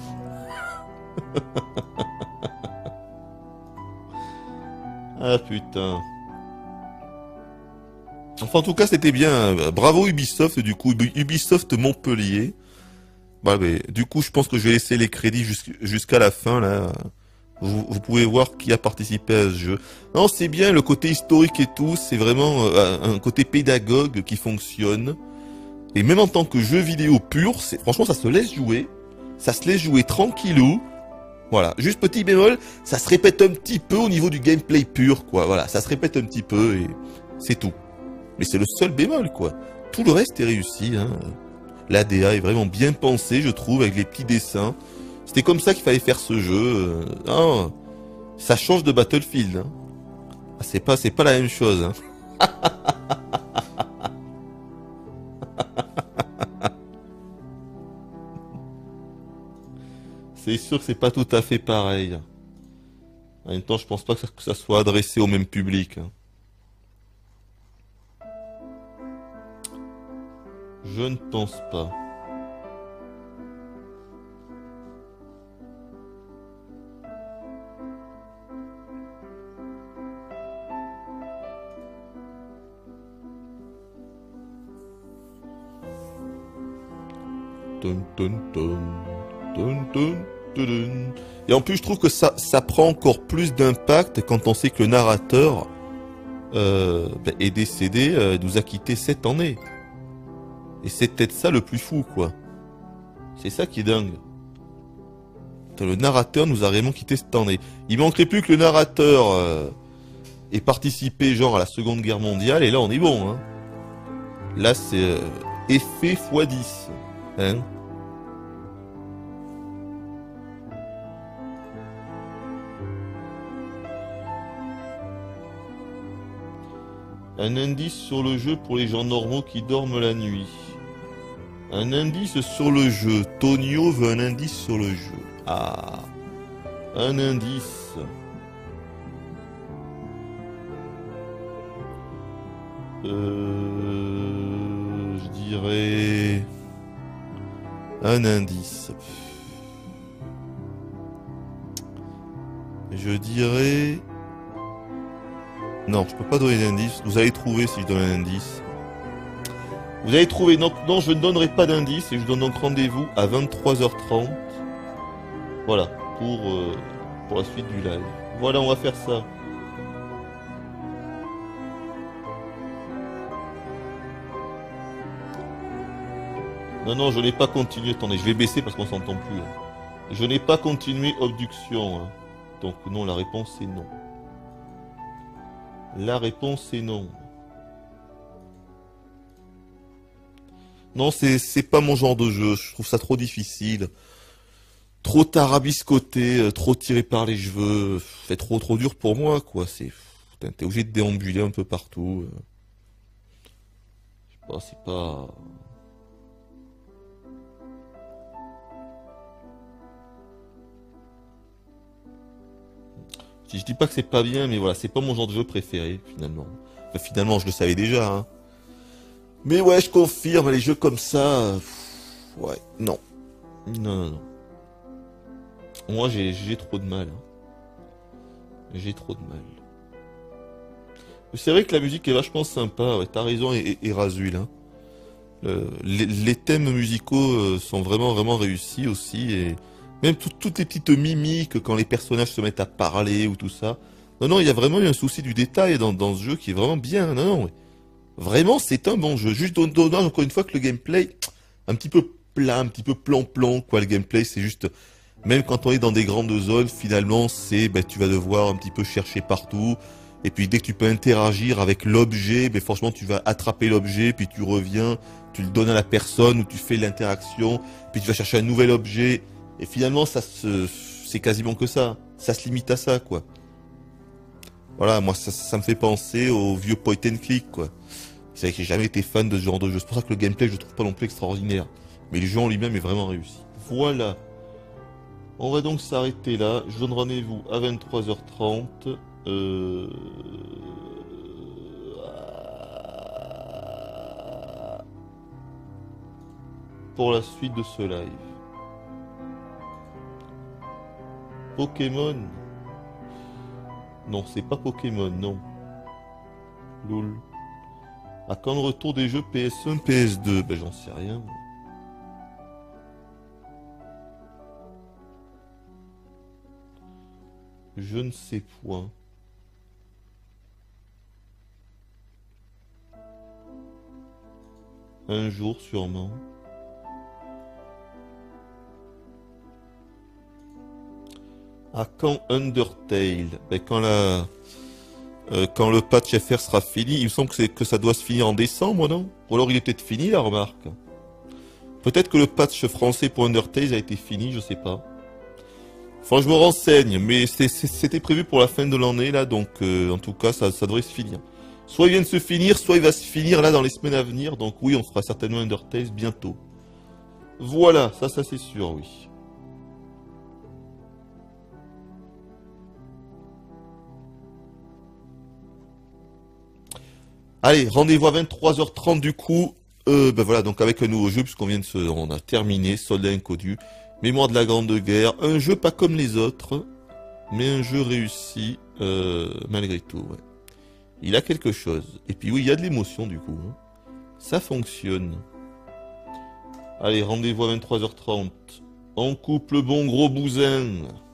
Ah putain. Enfin, en tout cas, c'était bien. Bravo Ubisoft, du coup. Ubisoft Montpellier. Bah, mais, du coup, je pense que je vais laisser les crédits jusqu'à la fin, là. Vous, vous pouvez voir qui a participé à ce jeu. Non, c'est bien, le côté historique et tout, c'est vraiment euh, un côté pédagogue qui fonctionne. Et même en tant que jeu vidéo pur, c'est franchement, ça se laisse jouer. Ça se laisse jouer tranquillou. Voilà, juste petit bémol, ça se répète un petit peu au niveau du gameplay pur, quoi. Voilà, ça se répète un petit peu et c'est tout. Mais c'est le seul bémol, quoi. Tout le reste est réussi, hein. L'A D A est vraiment bien pensé, je trouve, avec les petits dessins. C'était comme ça qu'il fallait faire ce jeu. Ah, ça change de Battlefield. Hein. Ah, c'est pas, c'est pas la même chose. Hein. C'est sûr que c'est pas tout à fait pareil. En même temps, je pense pas que ça, que ça soit adressé au même public. Hein. Je ne pense pas. Dun, dun, dun, dun, dun, dun, dun. Et en plus, je trouve que ça, ça prend encore plus d'impact quand on sait que le narrateur euh, ben, est décédé, euh, nous a quitté cette année. Et c'est peut-être ça le plus fou, quoi. C'est ça qui est dingue. Le narrateur nous a vraiment quitté cette année. Il manquerait plus que le narrateur euh, ait participé genre à la Seconde Guerre mondiale, et là on est bon. Hein. Là c'est euh, effet fois dix. Hein. Un indice sur le jeu pour les gens normaux qui dorment la nuit. Un indice sur le jeu. Tonio veut un indice sur le jeu. Ah. Un indice. Euh, je dirais... Un indice. Je dirais... Non, je peux pas donner d'indice. Vous allez trouver si je donne un indice. Vous allez trouver. Non, non, je ne donnerai pas d'indice et je donne donc rendez-vous à vingt-trois heures trente. Voilà, pour, euh, pour la suite du live. Voilà, on va faire ça. Non, non, je n'ai pas continué. Attendez, je vais baisser parce qu'on s'entend plus. Hein. Je n'ai pas continué obduction. Hein. Donc non, la réponse est non. La réponse est non. Non, c'est c'est pas mon genre de jeu. Je trouve ça trop difficile. Trop tarabiscoté, trop tiré par les cheveux. C'est trop trop dur pour moi, quoi. C'est... T'es obligé de déambuler un peu partout. Je sais pas, c'est pas... Si je dis pas que c'est pas bien, mais voilà, c'est pas mon genre de jeu préféré, finalement. Enfin, finalement, je le savais déjà, hein. Mais ouais, je confirme, les jeux comme ça... euh, pff, ouais, non. Non, non, non. Moi, j'ai j'ai trop de mal. Hein. J'ai trop de mal. C'est vrai que la musique est vachement sympa, ouais, t'as raison, et, et Razul, hein. Le- les, les thèmes musicaux euh, sont vraiment, vraiment réussis aussi, et même tout- toutes les petites mimiques quand les personnages se mettent à parler ou tout ça. Non, non, il y a vraiment eu un souci du détail dans, dans ce jeu qui est vraiment bien. Non, non, ouais. Vraiment, c'est un bon jeu. Juste don- dommage, encore une fois, que le gameplay, un petit peu plat, un petit peu plan-plan, quoi. Le gameplay, c'est juste, même quand on est dans des grandes zones, finalement, c'est, ben, tu vas devoir un petit peu chercher partout. Et puis, dès que tu peux interagir avec l'objet, ben, franchement, tu vas attraper l'objet, puis tu reviens, tu le donnes à la personne, ou tu fais l'interaction, puis tu vas chercher un nouvel objet. Et finalement, ça se, c'est quasiment que ça. Ça se limite à ça, quoi. Voilà, moi, ça, ça me fait penser au vieux point and click, quoi. C'est vrai que j'ai jamais été fan de ce genre de jeu. C'est pour ça que le gameplay, je le trouve pas non plus extraordinaire. Mais le jeu en lui-même est vraiment réussi. Voilà. On va donc s'arrêter là. Je donne rendez-vous à vingt-trois heures trente. Euh... Pour la suite de ce live. Pokémon. Non, c'est pas Pokémon, non. Lol. À quand le retour des jeux P S un, P S deux? Ben j'en sais rien. Je ne sais point. Un jour sûrement. À quand Undertale? Ben quand la... Euh, quand le patch F R sera fini, il me semble que, c'est, que ça doit se finir en décembre, non? Ou alors il est peut-être fini, la remarque. Peut-être que le patch français pour Undertale a été fini, je sais pas. Enfin, je me renseigne, mais c'est, c'est, c'était prévu pour la fin de l'année, là, donc euh, en tout cas, ça, ça devrait se finir. Soit il vient de se finir, soit il va se finir, là, dans les semaines à venir, donc oui, on fera certainement Undertale bientôt. Voilà, ça, ça c'est sûr, oui. Allez, rendez-vous à vingt-trois heures trente du coup. Euh, ben voilà, donc avec un nouveau jeu, puisqu'on vient de se... On a terminé, Soldat Inconnu, Mémoire de la Grande Guerre. Un jeu pas comme les autres, mais un jeu réussi, euh, malgré tout, ouais. Il a quelque chose. Et puis oui, il y a de l'émotion du coup. Hein. Ça fonctionne. Allez, rendez-vous à vingt-trois heures trente. On coupe le bon gros bousin.